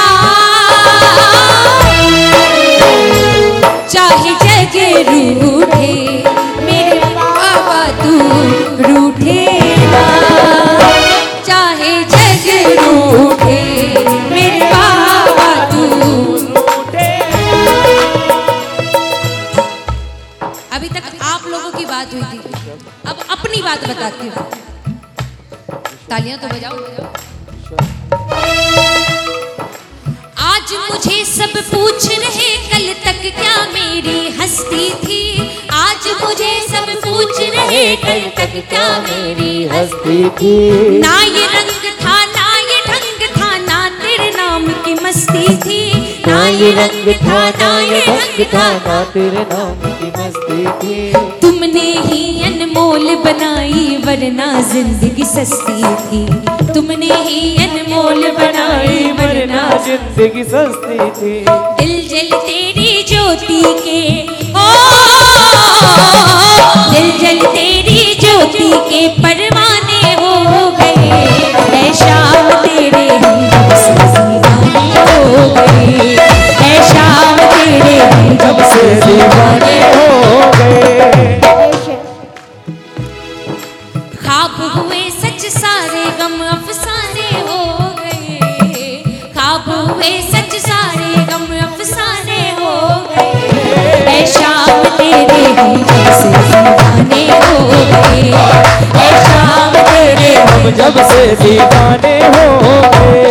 चाहे जग रूठे मेरे बाबा तू रूठे ना, चाहे जग रूठे मेरे बाबा तू रूठे। अभी तक आप लोगों की बात हुई थी, अब अपनी बात बताती हूँ, तालियां तो बजाओ। आज मुझे सब पूछ रहे कल तक क्या मेरी हस्ती थी, आज मुझे सब पूछ रहे कल तक क्या मेरी हस्ती थी, ना ये रंग था ना ये ढंग था ना तेरे नाम की मस्ती थी, ना ये रंग था ना ये ढंग था ना तेरे नाम की मस्ती थी, तुमने ही अनमोल बनाई वरना जिंदगी सस्ती थी, तुमने ही अनमोल बनाई वरना जिंदगी सस्ती थी, दिल जल तेरी ज्योति के, ओ दिल जल तेरी ज्योति के परवाने हो गए, ऐ शाम तेरे हम जब से दीवाने हो गए, ऐ शाम तेरे हम जब से दीवाने हो गए, ख्वाब हुए सच सारे गम अफसाने हो गए, ख्वाब हुए सच सारे गम अफसाने हो गए, ऐ शाम तेरे हम जब से दीवाने हो गए, ऐ शाम तेरे हम जब से दीवाने हो गए।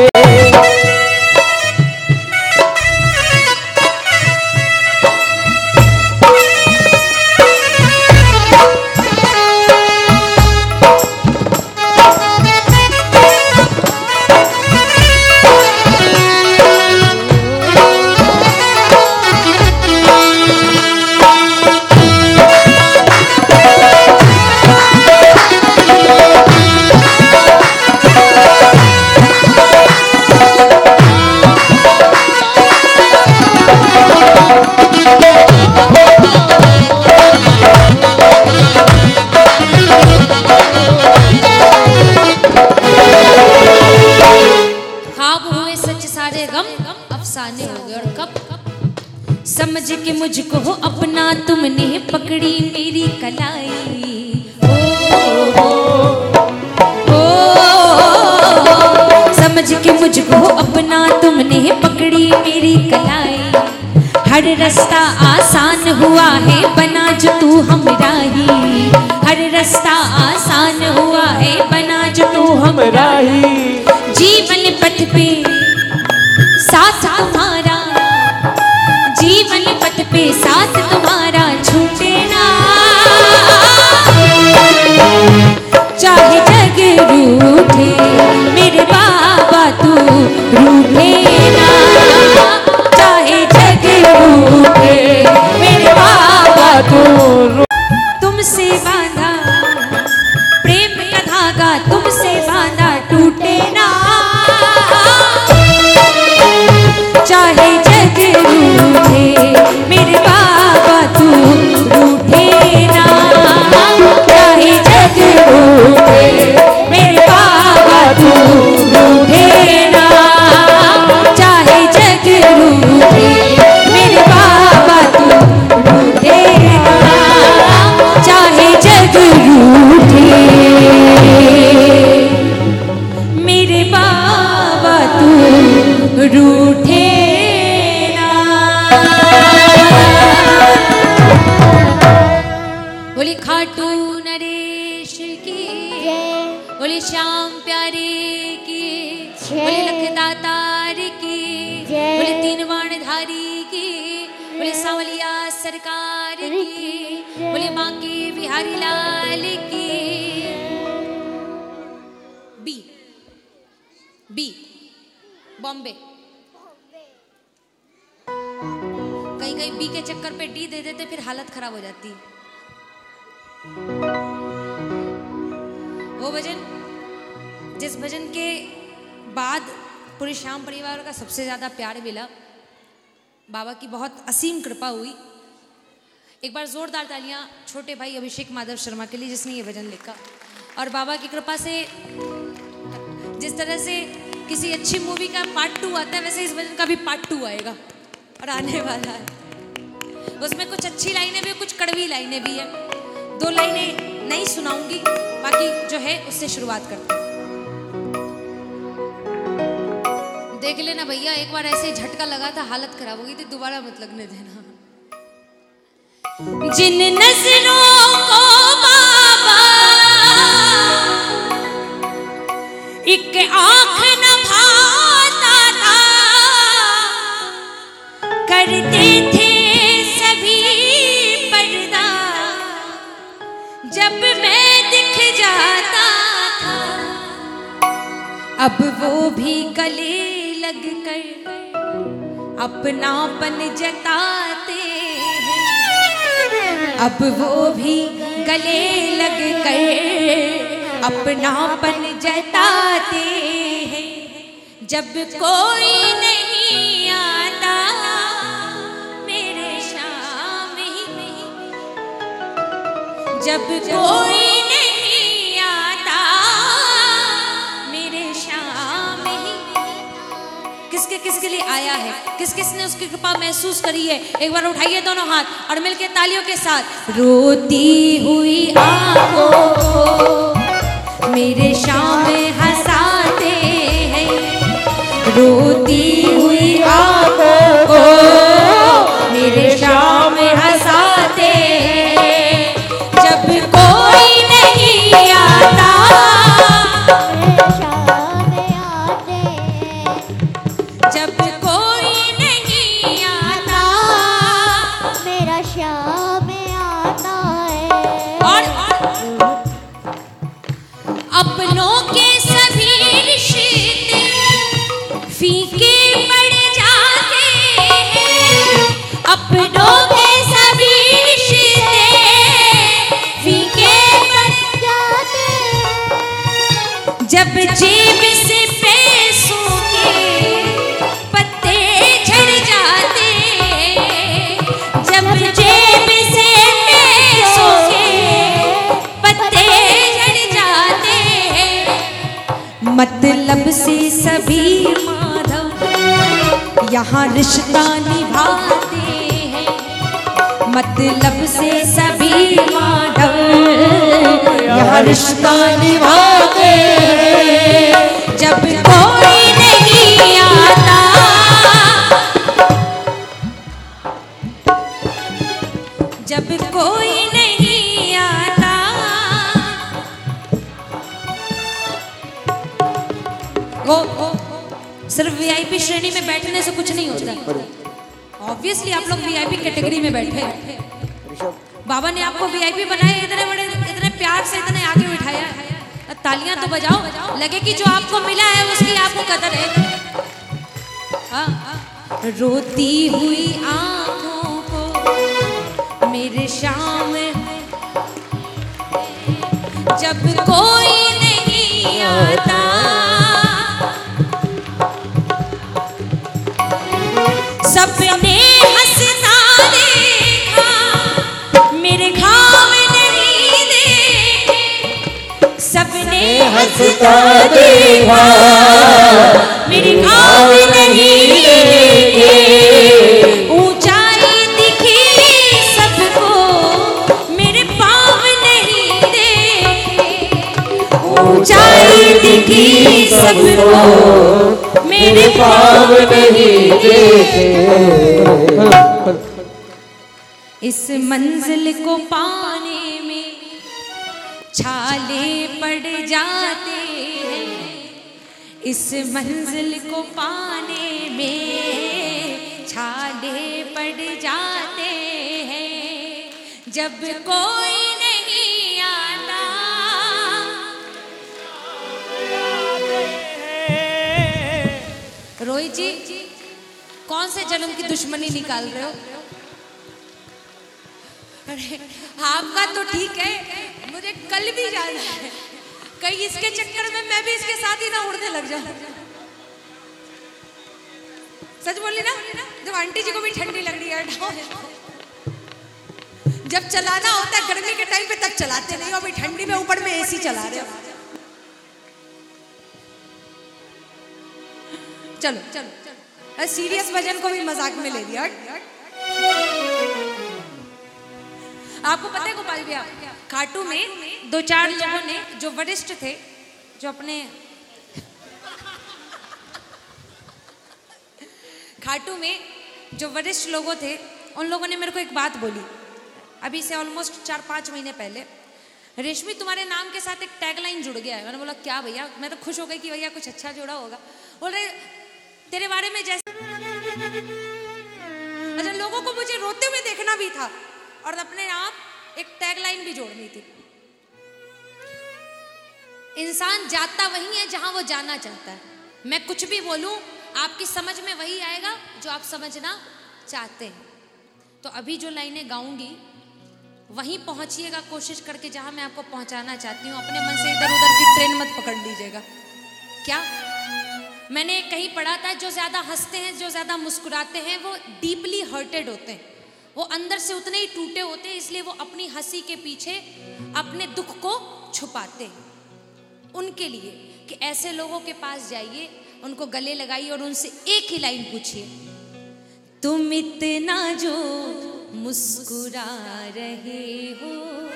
समझ के मुझको हो अपना तुमने पकड़ी मेरी कलाई, ओ, ओ, ओ, समझ के मुझको हो अपना तुमने पकड़ी मेरी कलाई, हर रास्ता आसान हुआ है बना जो तू हमरा ही, हर रास्ता आसान हुआ है बना जो तू हमरा ही, जीवन पथ पे साथ तुम्हारा, जीवन पथ पे साथ तुम्हारा छूटे ना, चाहे जग रूठे मेरे बाबा तू रूठे ना, खाटू नरेश की, बोले श्याम प्यारे की, बोले लखदातार की, बोले तीन बाणधारी की, बोले सांवलिया सरकार की, बोले बांके बिहारी लाल की। बी बी बॉम्बे। कहीं कहीं बी के चक्कर पे डी दे देते फिर हालत खराब हो जाती है। वो भजन जिस भजन के बाद पूरे श्याम परिवार का सबसे ज्यादा प्यार मिला, बाबा की बहुत असीम कृपा हुई। एक बार जोरदार तालियां छोटे भाई अभिषेक माधव शर्मा के लिए जिसने ये भजन लिखा। और बाबा की कृपा से जिस तरह से किसी अच्छी मूवी का पार्ट टू आता है, वैसे इस भजन का भी पार्ट टू आएगा और आने वाला है। उसमें कुछ अच्छी लाइनें भी, कुछ कड़वी लाइनें भी है। दो लाइनें नहीं सुनाऊंगी, बाकी जो है उससे शुरुआत करते हैं। देख लेना भैया, एक बार ऐसे झटका लगा था, हालत खराब हो गई थी, दोबारा मत लगने देना। जिन नजरों को बाबा एक आंख न भाता था, करते थे सभी पर्दा, जब मैं दिख जाता था, अब वो भी गले लग कर अपनापन जताते हैं, अब वो भी गले लग कर अपनापन जताते हैं। जब कोई नहीं आता मेरे शाम ही, जब कोई नहीं आता मेरे शाम ही। किसके किसके लिए आया है, किस किस ने उसकी कृपा महसूस करी है, एक बार उठाइए दोनों हाथ और मिलके तालियों के साथ। रोती हुई आंखों को मेरे शाम हंसाते हैं, रोती हुई आंखों को मेरे शाम हंसाते हैं। जब कोई नहीं आता मेरे शाम आते हैं, जब कोई नहीं आता मेरा शाम आता है। और अपनों के सभी रिश्ते फीके पड़ जाते हैं, अपनों के सभी रिश्ते फीके पड़ जाते हैं, जब जेब से पैसों के पत्ते झड़ जाते हैं, जब जेब से पैसों के पत्ते झड़ जाते हैं। मतलब से सभी माधव यहाँ रिश्ता निभाते हैं, मतलब से सभी माधव यहाँ रिश्ता निभाते हैं। जब कोई नहीं आता, जब कोई नहीं आता, वो सिर्फ वीआईपी श्रेणी में बैठने से कुछ नहीं होता। ऑब्वियसली आप लोग वीआईपी कैटेगरी में बैठे हैं, बाबा ने आपको वीआईपी बनाया, इतने बड़े इतने प्यार से इतने आगे बिठाया। तालियां तो बजाओ, लगे कि जो आपको मिला है उसकी आपको कदर है। हाँ, रोती हुई आंखों को मेरे शाम, जब कोई नहीं आता सबने हंसता देखा, मेरे घाव नहीं देखे, सबने हंसता देखा, मेरे घाव नहीं देखे। ऊंचाई दिखी सबको, मेरे पाँव नहीं देखे, ऊंचाई दिखी सबको, मेरे पाँव नहीं देखे। इस मंजिल को पाने में छाले पड़ जाते हैं इस मंजिल को पाने में, छाले पड़ जाते हैं जब कोई नहीं आता। रोहित जी कौन से जन्म की दुश्मनी निकाल रहे हो? अरे आपका तो ठीक है, मुझे कल भी याद है, कहीं इसके चक्कर में मैं भी इसके साथ ही ना उड़ने लग जाऊं। सच बोली ना, जब आंटी जी को भी ठंडी लग रही है, जब चलाना होता है गर्मी के टाइम पे तब चलाते नहीं हो, अभी ठंडी में ऊपर में एसी चला रहे हो। चलो चलो चलो, सीरियस भजन को भी मजाक में ले दिया। आपको पता है गोपाल भैया, खाटू में दो चार लोगों ने जो वरिष्ठ थे, जो अपने खाटू में जो वरिष्ठ लोगों थे, उन लोगों ने मेरे को एक बात बोली अभी से ऑलमोस्ट चार पाँच महीने पहले, रेशमी तुम्हारे नाम के साथ एक टैगलाइन जुड़ गया है। मैंने बोला क्या भैया? मैं तो खुश हो गई कि भैया कुछ अच्छा जुड़ा होगा। बोल रहे तेरे बारे में जैसे, अच्छा लोगों को मुझे रोते हुए देखना भी था और अपने आप एक टैगलाइन भी जोड़नी थी। इंसान जाता वही है जहां वो जाना चाहता है। मैं कुछ भी बोलूं आपकी समझ में वही आएगा जो आप समझना चाहते हैं। तो अभी जो लाइनें गाऊंगी वहीं पहुंचिएगा कोशिश करके जहां मैं आपको पहुंचाना चाहती हूं। अपने मन से इधर उधर की ट्रेन मत पकड़ लीजिएगा। क्या मैंने कहीं पढ़ा था, जो ज्यादा हंसते हैं, जो ज्यादा मुस्कुराते हैं, वो डीपली हर्टेड होते हैं, वो अंदर से उतने ही टूटे होते हैं, इसलिए वो अपनी हंसी के पीछे अपने दुख को छुपाते हैं। उनके लिए कि ऐसे लोगों के पास जाइए, उनको गले लगाइए और उनसे एक ही लाइन पूछिए, तुम इतना जो मुस्कुरा रहे हो,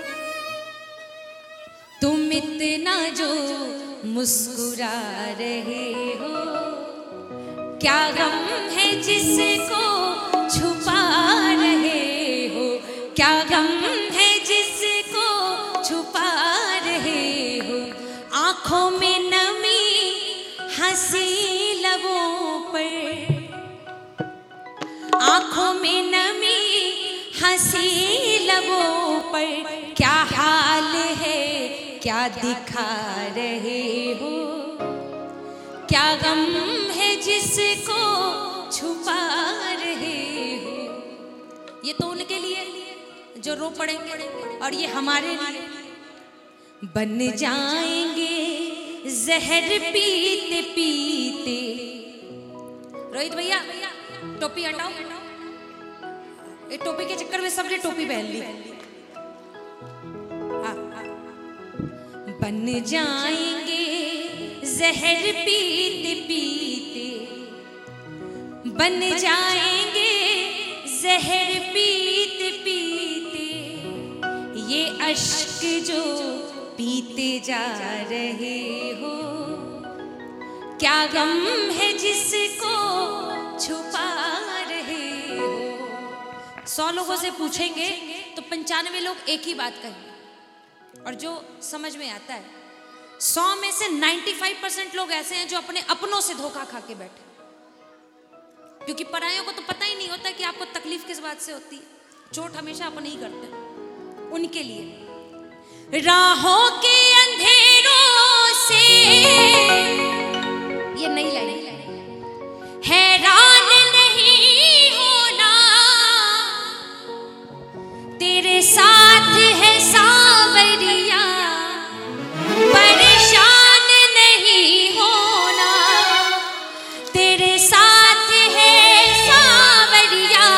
तुम इतना जो मुस्कुरा रहे हो, क्या गम है जिसको छुपा रहे हो, क्या गम है जिसको छुपा रहे हो, आंखों में नमी हंसी लबों पर, आंखों में नमी हंसी लबों पर, क्या हाल है क्या दिखा रहे हो, क्या गम है जिसको छुपा रहे हो। ये तो उनके लिए जो रो पड़ेंगे और ये हमारे लिए बन जाएंगे जहर पीते पीते। रोहित भैया टोपी हटाओ, ये टोपी के चक्कर में सबने टोपी पहन ली। हाँ, हाँ। बन जाएंगे जहर पीते पीते, बन जाएंगे जहर पीते पीते, ये अश्क जो पीते जा रहे हो, क्या गम है जिसको छुपा रहे हो। सौ लोगों से पूछेंगे तो पंचानवे लोग एक ही बात कहेंगे, और जो समझ में आता है, सौ में से पचानवे परसेंट लोग ऐसे हैं जो अपने अपनों से धोखा खा के बैठे, क्योंकि परायों को तो पता ही नहीं होता कि आपको तकलीफ किस बात से होती है। चोट हमेशा अपने ही करते हैं। उनके लिए राहों के अंधेरों से, ये नई लाइन हैरान नहीं होना, तेरे साथ है सावरिया, परेशान नहीं होना, तेरे साथ है सावरिया,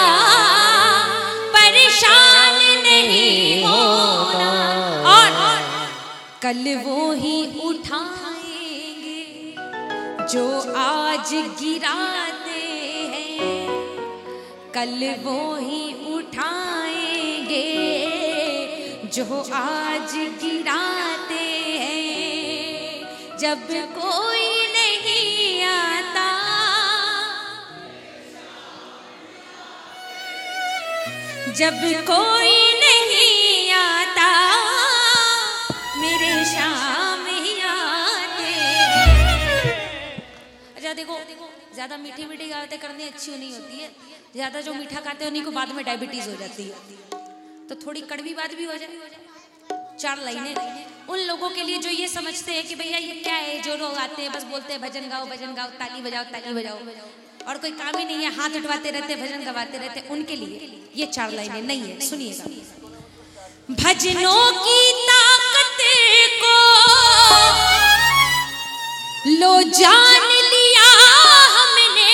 परेशान नहीं होना। और कल वो ही उठाएंगे जो आज गिराते हैं, कल वो ही उठाएंगे जो आज गिराते हैं। जब कोई नहीं आता, जब कोई नहीं आता, मेरे अच्छा देखो, ज्यादा मीठी मीठी बातें करनी अच्छी नहीं होती है। ज्यादा जो मीठा खाते हैं उन्हीं को बाद में डायबिटीज हो जाती है, तो थोड़ी कड़वी बात भी हो जाए। चार लाइनें उन लोगों के लिए जो ये समझते हैं कि भैया ये क्या है, जो लोग आते हैं बस बोलते हैं भजन गाओ भजन गाओ, ताली बजाओ ताली बजाओ, और कोई काम ही नहीं है, हाथ उठवाते रहते भजन गवाते रहते, उनके लिए ये चार लाइनें नहीं है। सुनिएगा। भजनों की ताकत को लो जान लिया हमने,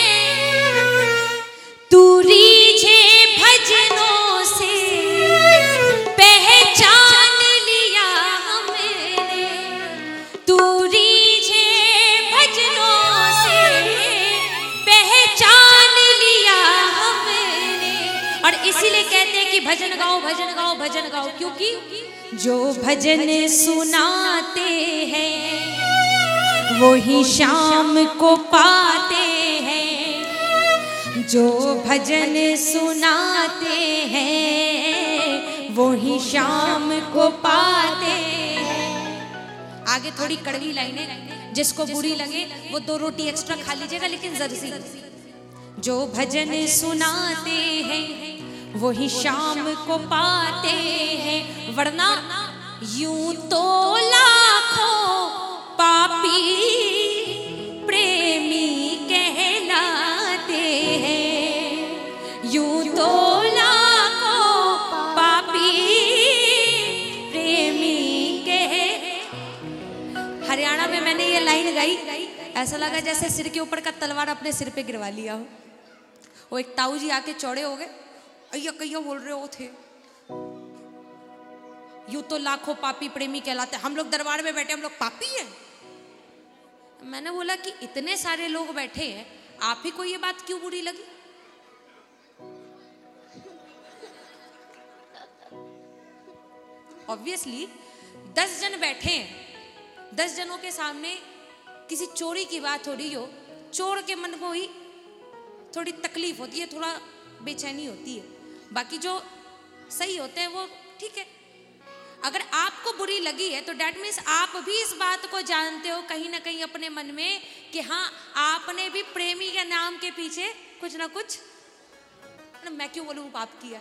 तू रीझे भजनों से पहचान लिया हमने, तू रीझे भजनों से पहचान लिया हमने। और इसीलिए कहते हैं कि भजन गाओ भजन गाओ भजन गाओ, क्योंकि जो भजन सुनाते हैं वो ही शाम को पाते हैं, जो भजन सुनाते हैं वो ही शाम को पाते हैं। आगे थोड़ी कड़वी लाइनें, जिसको बुरी लगे वो दो रोटी एक्स्ट्रा खा लीजिएगा, लेकिन जर्सी। जो भजन सुनाते हैं वो ही शाम को पाते हैं, वरना यूं तो लाखों पापी प्रेमी कहलाते हैं, यूं तो लाखों पापी प्रेमी कह। हरियाणा में मैंने ये लाइन गाई, ऐसा लगा जैसे सिर के ऊपर का तलवार अपने सिर पे गिरवा लिया हो। वो एक ताऊ जी आके चौड़े हो गए, अय्या कయ్యా बोल रहे हो थे, यूं तो लाखों पापी प्रेमी कहलाते। हम लोग दरबार में बैठे, हम लोग पापी हैं? मैंने बोला कि इतने सारे लोग बैठे हैं, आप ही को ये बात क्यों बुरी लगी? ऑब्वियसली दस जन बैठे हैं, दस जनों के सामने किसी चोरी की बात हो रही हो, चोर के मन को ही थोड़ी तकलीफ होती है, थोड़ा बेचैनी होती है। बाकी जो सही होते हैं वो ठीक है। अगर आपको बुरी लगी है तो डेट मीन्स आप भी इस बात को जानते हो कहीं ना कहीं अपने मन में कि हाँ, आपने भी प्रेमी के नाम के पीछे कुछ ना कुछ, मैं क्यों बोलूं पाप किया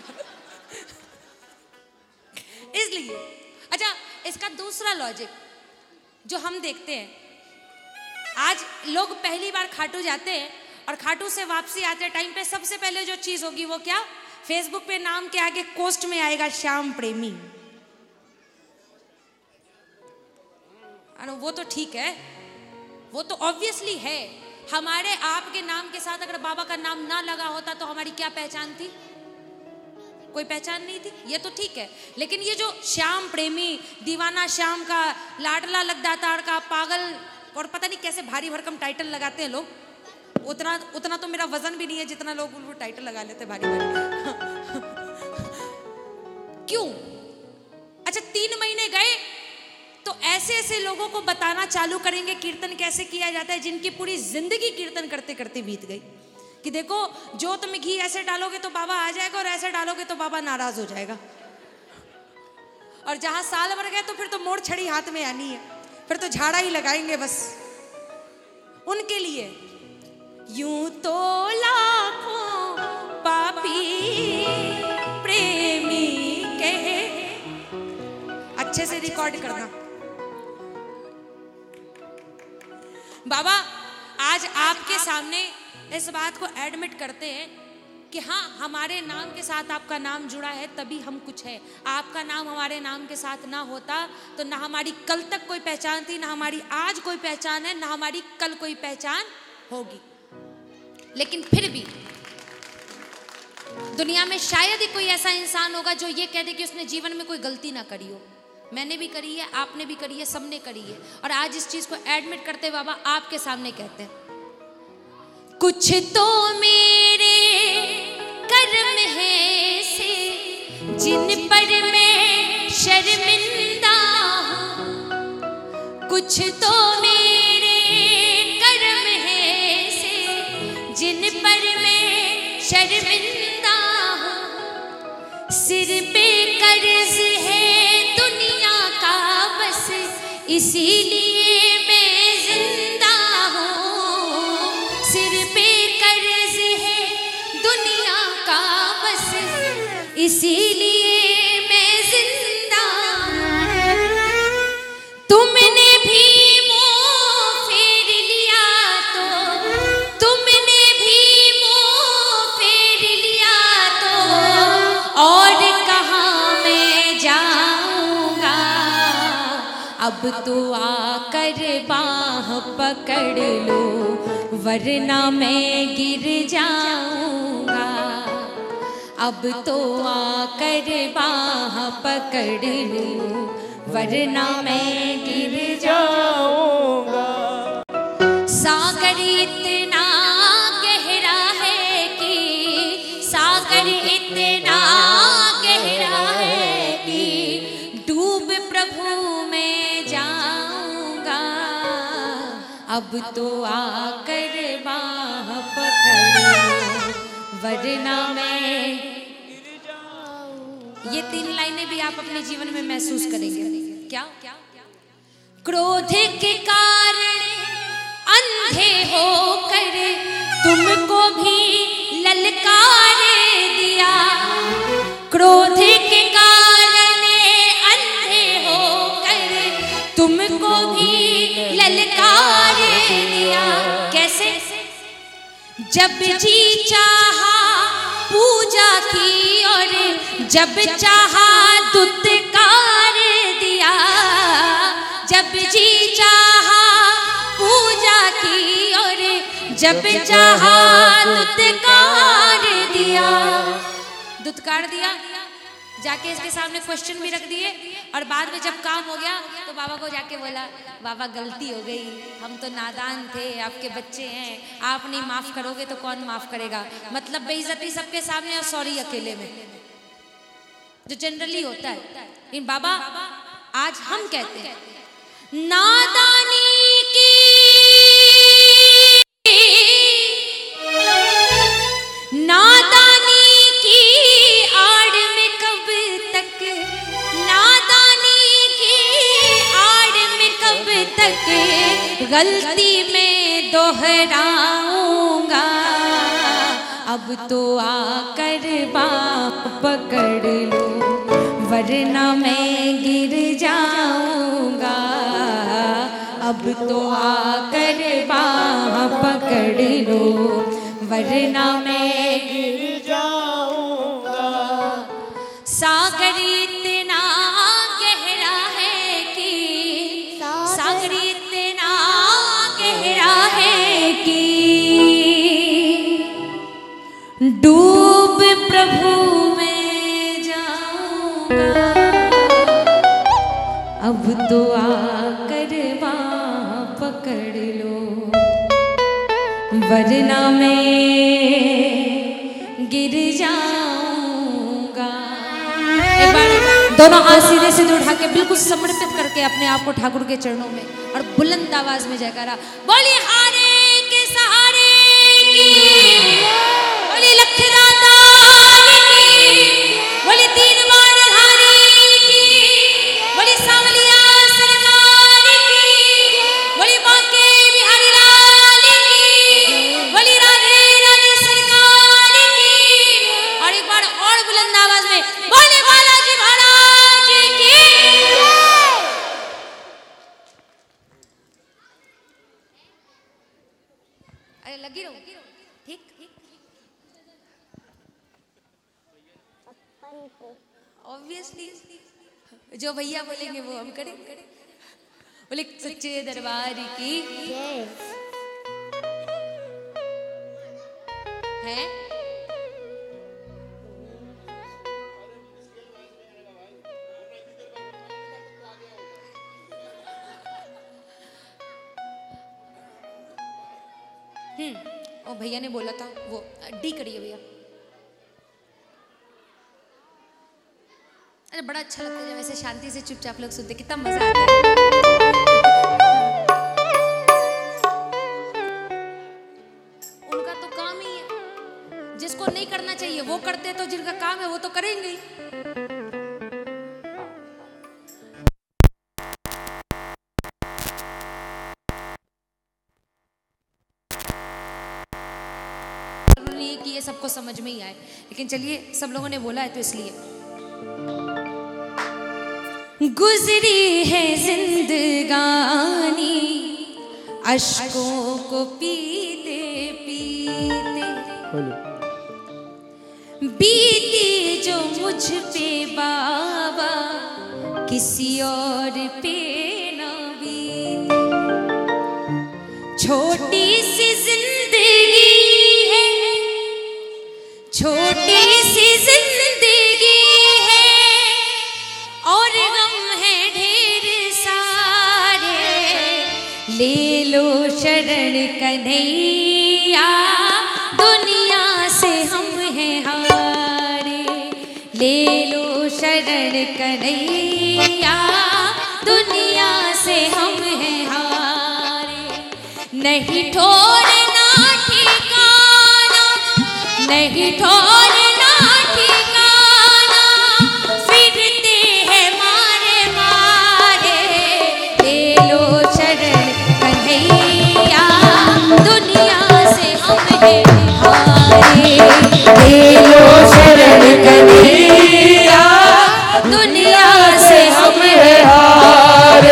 इसलिए। अच्छा, इसका दूसरा लॉजिक जो हम देखते हैं, आज लोग पहली बार खाटू जाते हैं और खाटू से वापसी आते टाइम पे सबसे पहले जो चीज होगी वो क्या? फेसबुक पे नाम के आगे पोस्ट में आएगा श्याम प्रेमी। वो तो ठीक है, वो तो ऑब्वियसली है। हमारे आपके नाम के साथ अगर बाबा का नाम ना लगा होता तो हमारी क्या पहचान थी? कोई पहचान नहीं थी, ये तो ठीक है। लेकिन ये जो श्याम प्रेमी, दीवाना श्याम का, लाडला लगदातार का, पागल, और पता नहीं कैसे भारी भरकम टाइटल लगाते हैं लोग। उतना उतना तो मेरा वजन भी नहीं है जितना लोग वो टाइटल लगा लेते भारी भारी क्यों? अच्छा, तीन महीने गए तो ऐसे ऐसे लोगों को बताना चालू करेंगे कीर्तन कैसे किया जाता है, जिनकी पूरी जिंदगी कीर्तन करते करते बीत गई, कि देखो जोत में घी ऐसे डालोगे तो बाबा आ जाएगा और ऐसे डालोगे तो बाबा नाराज हो जाएगा। और जहां साल भर गए तो फिर तो मोड़ छड़ी हाथ में आनी है, फिर तो झाड़ा ही लगाएंगे बस उनके लिए। यूं तो लाखों पापी प्रेमी कहे, अच्छे से रिकॉर्ड करना। बाबा आज आपके सामने इस बात को एडमिट करते हैं कि हाँ, हमारे नाम के साथ आपका नाम जुड़ा है तभी हम कुछ है। आपका नाम हमारे नाम के साथ ना होता तो ना हमारी कल तक कोई पहचान थी, ना हमारी आज कोई पहचान है, ना हमारी कल कोई पहचान होगी। लेकिन फिर भी दुनिया में शायद ही कोई ऐसा इंसान होगा जो ये कह दे कि उसने जीवन में कोई गलती ना करी हो। मैंने भी करी है, आपने भी करी है, सबने करी है। और आज इस चीज को एडमिट करते बाबा आपके सामने कहते हैं, कुछ तो मेरे कर्म है से जिन पर मैं शर्मिंदा हूँ, कुछ तो मेरे कर्म है से जिन पर मैं शर्मिंदा हूँ, सिर पे कर्ज है दुनिया का बस इसीलिए मैं जिंदा हूँ, इसीलिए मैं जिंदा, तुमने भी मुंह फेर लिया तो, तुमने भी मुंह फेर लिया तो और कहाँ मैं जाऊंगा। अब तो आकर बाह पकड़ लो वरना मैं गिर जाऊंगा। अब तो आकर बाह पकड़ लो वरना मैं गिर जाऊंगा। सागर इतना गहरा है कि, सागर इतना गहरा है कि डूब प्रभु में जाऊंगा। अब तो आकर बाह पकड़ लो वरना मैं। ये तीन लाइनें भी आप अपने जीवन में महसूस करेंगे। क्या? क्रोध के कारण अंधे होकर तुमको भी ललकार दिया, क्रोध के कारण अंधे होकर तुमको भी ललकार दिया। कैसे? जब जी चाहा पूजा की और जब चाहा दुत्कार दिया, जब जी चाहा पूजा की और जब चाहा दुत्कार दिया। दुत्कार दिया, जाके इसके सामने क्वेश्चन भी रख दिए और बाद में जब काम हो गया तो बाबा को जाके बोला, बाबा गलती हो गई, हम तो नादान थे, आपके बच्चे हैं, आप नहीं माफ करोगे तो कौन माफ करेगा। मतलब बेइज्जती सबके सामने और सॉरी अकेले में, जो जनरली होता है। लेकिन बाबा आज हम कहते हैं नादानी की, नादानी की आड़ में कब तक, नादानी की आड़ में कब तक गलती में दोहराऊंगा। अब तो आकर बाह पकड़ लो वरना मैं गिर जाऊंगा। अब तो आकर बाह पकड़ लो वरना मैं गिर जाऊंगा। सागर इतना गहरा है कि, सागर इतना गहरा है कि डूब प्रभु में जाऊंगा। अब तो आकर बाह पकड़ लो वरना मैं गिर जाऊंगा। एक बार दोनों हाथ सीधे सीधे उठा के बिल्कुल समर्पित करके अपने आप को ठाकुर के चरणों में और बुलंद आवाज में जयकारा बोली, हारे के सहारे की, बोली लखदाता की, बोली तीन बार धारी की, बोली सांवलिया सरकार की, बोली बांके बिहारी लाल की, बोली राधे राधे सरकार की। और एक बार और बुलंद आवाज में बोले बालाजी महाराज की। अरे लगी रहो, ठीक? ऑब्वियसली जो भैया बोलेंगे वो हम करेंगे। बोले सच्चे दरबार की है। हम्म और भैया ने बोला था वो डी करिए भैया। अरे बड़ा अच्छा लगता है जब ऐसे शांति से चुपचाप लोग सुनते, कितना मजा आता है। उनका तो काम ही है, जिसको नहीं करना चाहिए वो करते, तो जिनका काम है वो तो करेंगे ही। कि ये सब सबको समझ में ही आए, लेकिन चलिए सब लोगों ने बोला है तो इसलिए। गुजरी है जिंदगानी अश्कों को पीते पीते, बीती जो मुझ पे बाबा किसी और पे ना बीते। छोटी सी जिंदगी है, छोटी सी जिंदगी है और गम है ढेर सारे। ले लो शरण कन्हैया दुनिया से हम हैं हारे। ले लो शरण कन्हैया दुनिया से हम हैं हारे। नहीं ठोरना ठिकाना, नहीं ठोरना ठिकाना, फिरते हैं मारे मारे। ले लो शरण कन्हैया दुनिया से हम हैं हारे। ले लो शरण कन्हैया दुनिया से हम हैं हारे।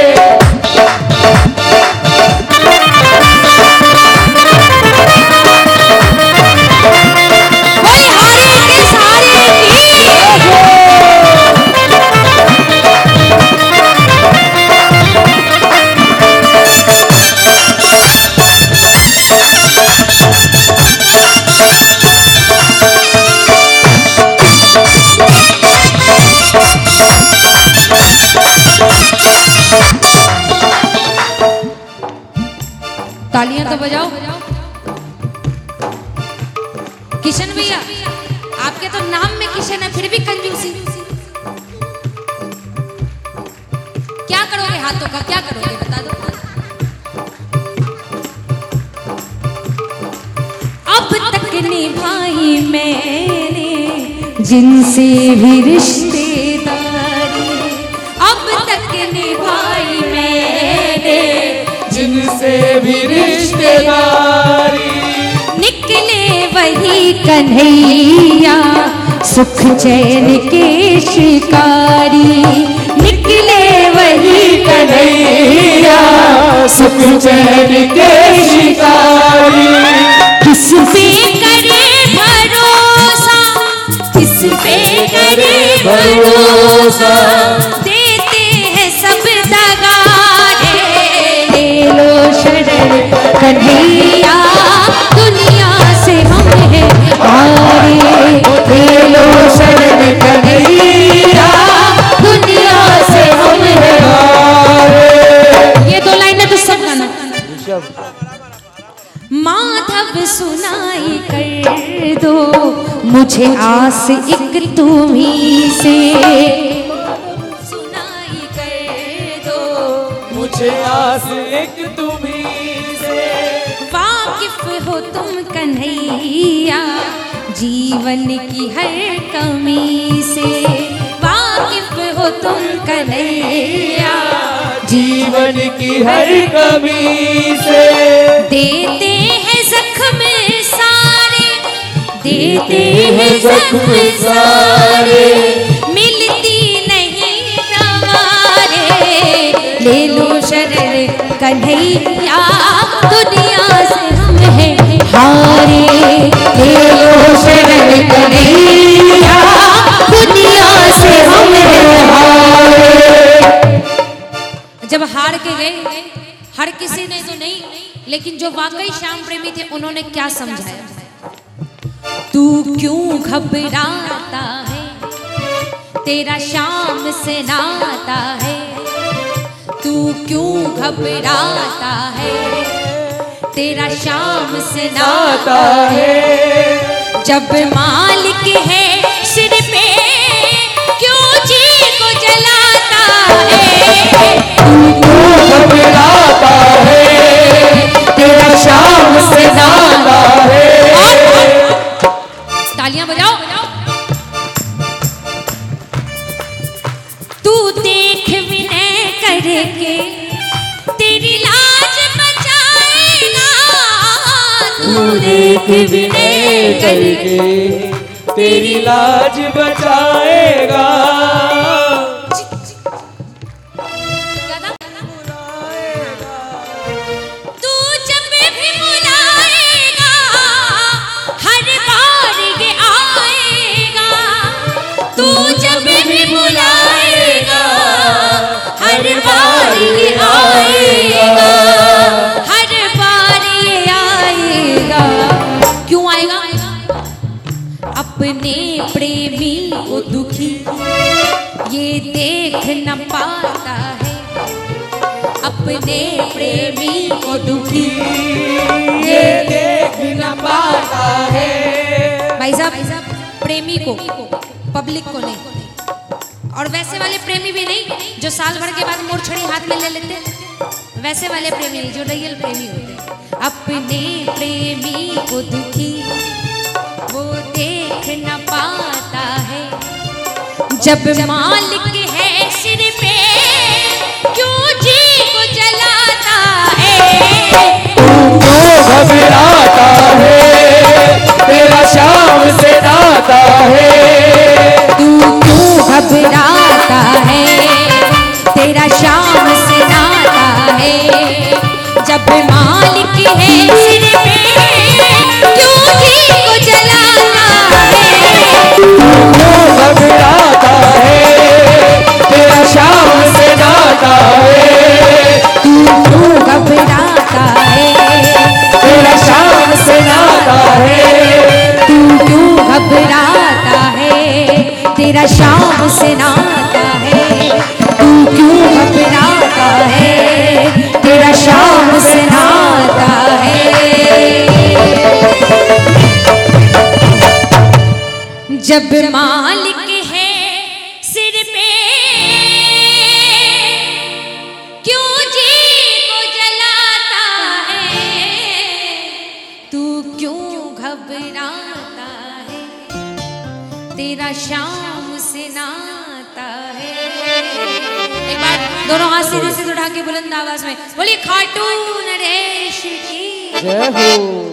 तालियां तो बजाओ। किशन भैया, आपके तो नाम में किशन है फिर भी कंजूसी। क्या करोगे हाथों का, क्या करोगे बता दो। अब तक निभाई मैंने जिनसे भी रिश्तेदारी, अब तक निभाई मैंने जिनसे भी रिश्तेदारी। निकले वही कन्हैया सुख चैन के शिकारी। निकले वही कन्हैया सुख चैन के शिकारी। किस पे करे भरोसा, किस पे करे भरोसा, देते हैं सब दगारे। ले लो शरण कन्हैया दुनिया से हम हैं हारे। ले लो शरण कन्हैया दुनिया से हम हैं हारे। ये दो लाइनें तो सब गाना। माधव सुनाई कर दो मुझे आस एक तुम्ही से। सुनाई कर दो मुझे आस एक तुम्ही से। वाकिफ हो तुम कन्हैया जीवन की हर कमी से। वाकिफ हो तुम कन्हैया जीवन की हर कमी से। देते हैं जख्म सारे, देते हैं जख्म सारे, मिलती नहीं नवारे। ले लो शरण कन्हैया दुनिया से हम हैं हारे। ले लो शरण कन्हैया दुनिया से हम हैं हारे। जब हार के गए, हर किसी ने तो नहीं, लेकिन जो वाकई श्याम प्रेमी थे उन्होंने क्या समझाया। तू क्यों घबराता है, तेरा श्याम से नाता है। तू क्यों घबराता है, तेरा श्याम से नाता है। जब मालिक है सिर पे क्यों जी को जलाता है। तू घबराता है, तेरा श्याम से नाता है। तालियां बजाओ। तू देख विनय करके तेरी लाज बचाएगा। तू तू देख विनय करके तेरी लाज बचाएगा। तू जब भी बुलाएगा हर बार ये आएगा। तू जब भी बुलाएगा हर बार ये आएगा। हर बार ये आएगा। क्यों आएगा? अपने प्रेमी को दुखी ये देख न पाता है। अपने प्रेमी को दुखी ये देख न पाता है। भाई साहब, प्रेमी को, पब्लिक को नहीं। और वैसे वाले प्रेमी भी नहीं जो साल भर के बाद मोरछड़ी हाथ में ले लेते, वैसे वाले प्रेमी नहीं, जो रियल प्रेमी होते। अपने प्रेमी को दुखी वो देख न पाता है। जब मालिक है सिर पे क्यों जी को जलाता है। तू घबराता है तेरा शाम से नाता है। तू क्यों घबराता है तेरा शाम से नाता है। जब मालिक है सिर पे क्यों जी को जलाता है। तू घबराता है तेरा शाम से नाता है। तू क्यों घबराता है तेरा शाम से नाता है। तू क्यों घबराता है तेरा शाम से नाता है। तू क्यों घबराता है तेरा शाम से नाता है। जब मालिक है सिर पे क्यों जी को जलाता है। तू क्यों घबराता है तेरा शाम से नाता है। एक बार दोनों हाथ सीधे सीधे उठा के बुलंद आवाज में बोलिए, खाटू नरेश की जय हो।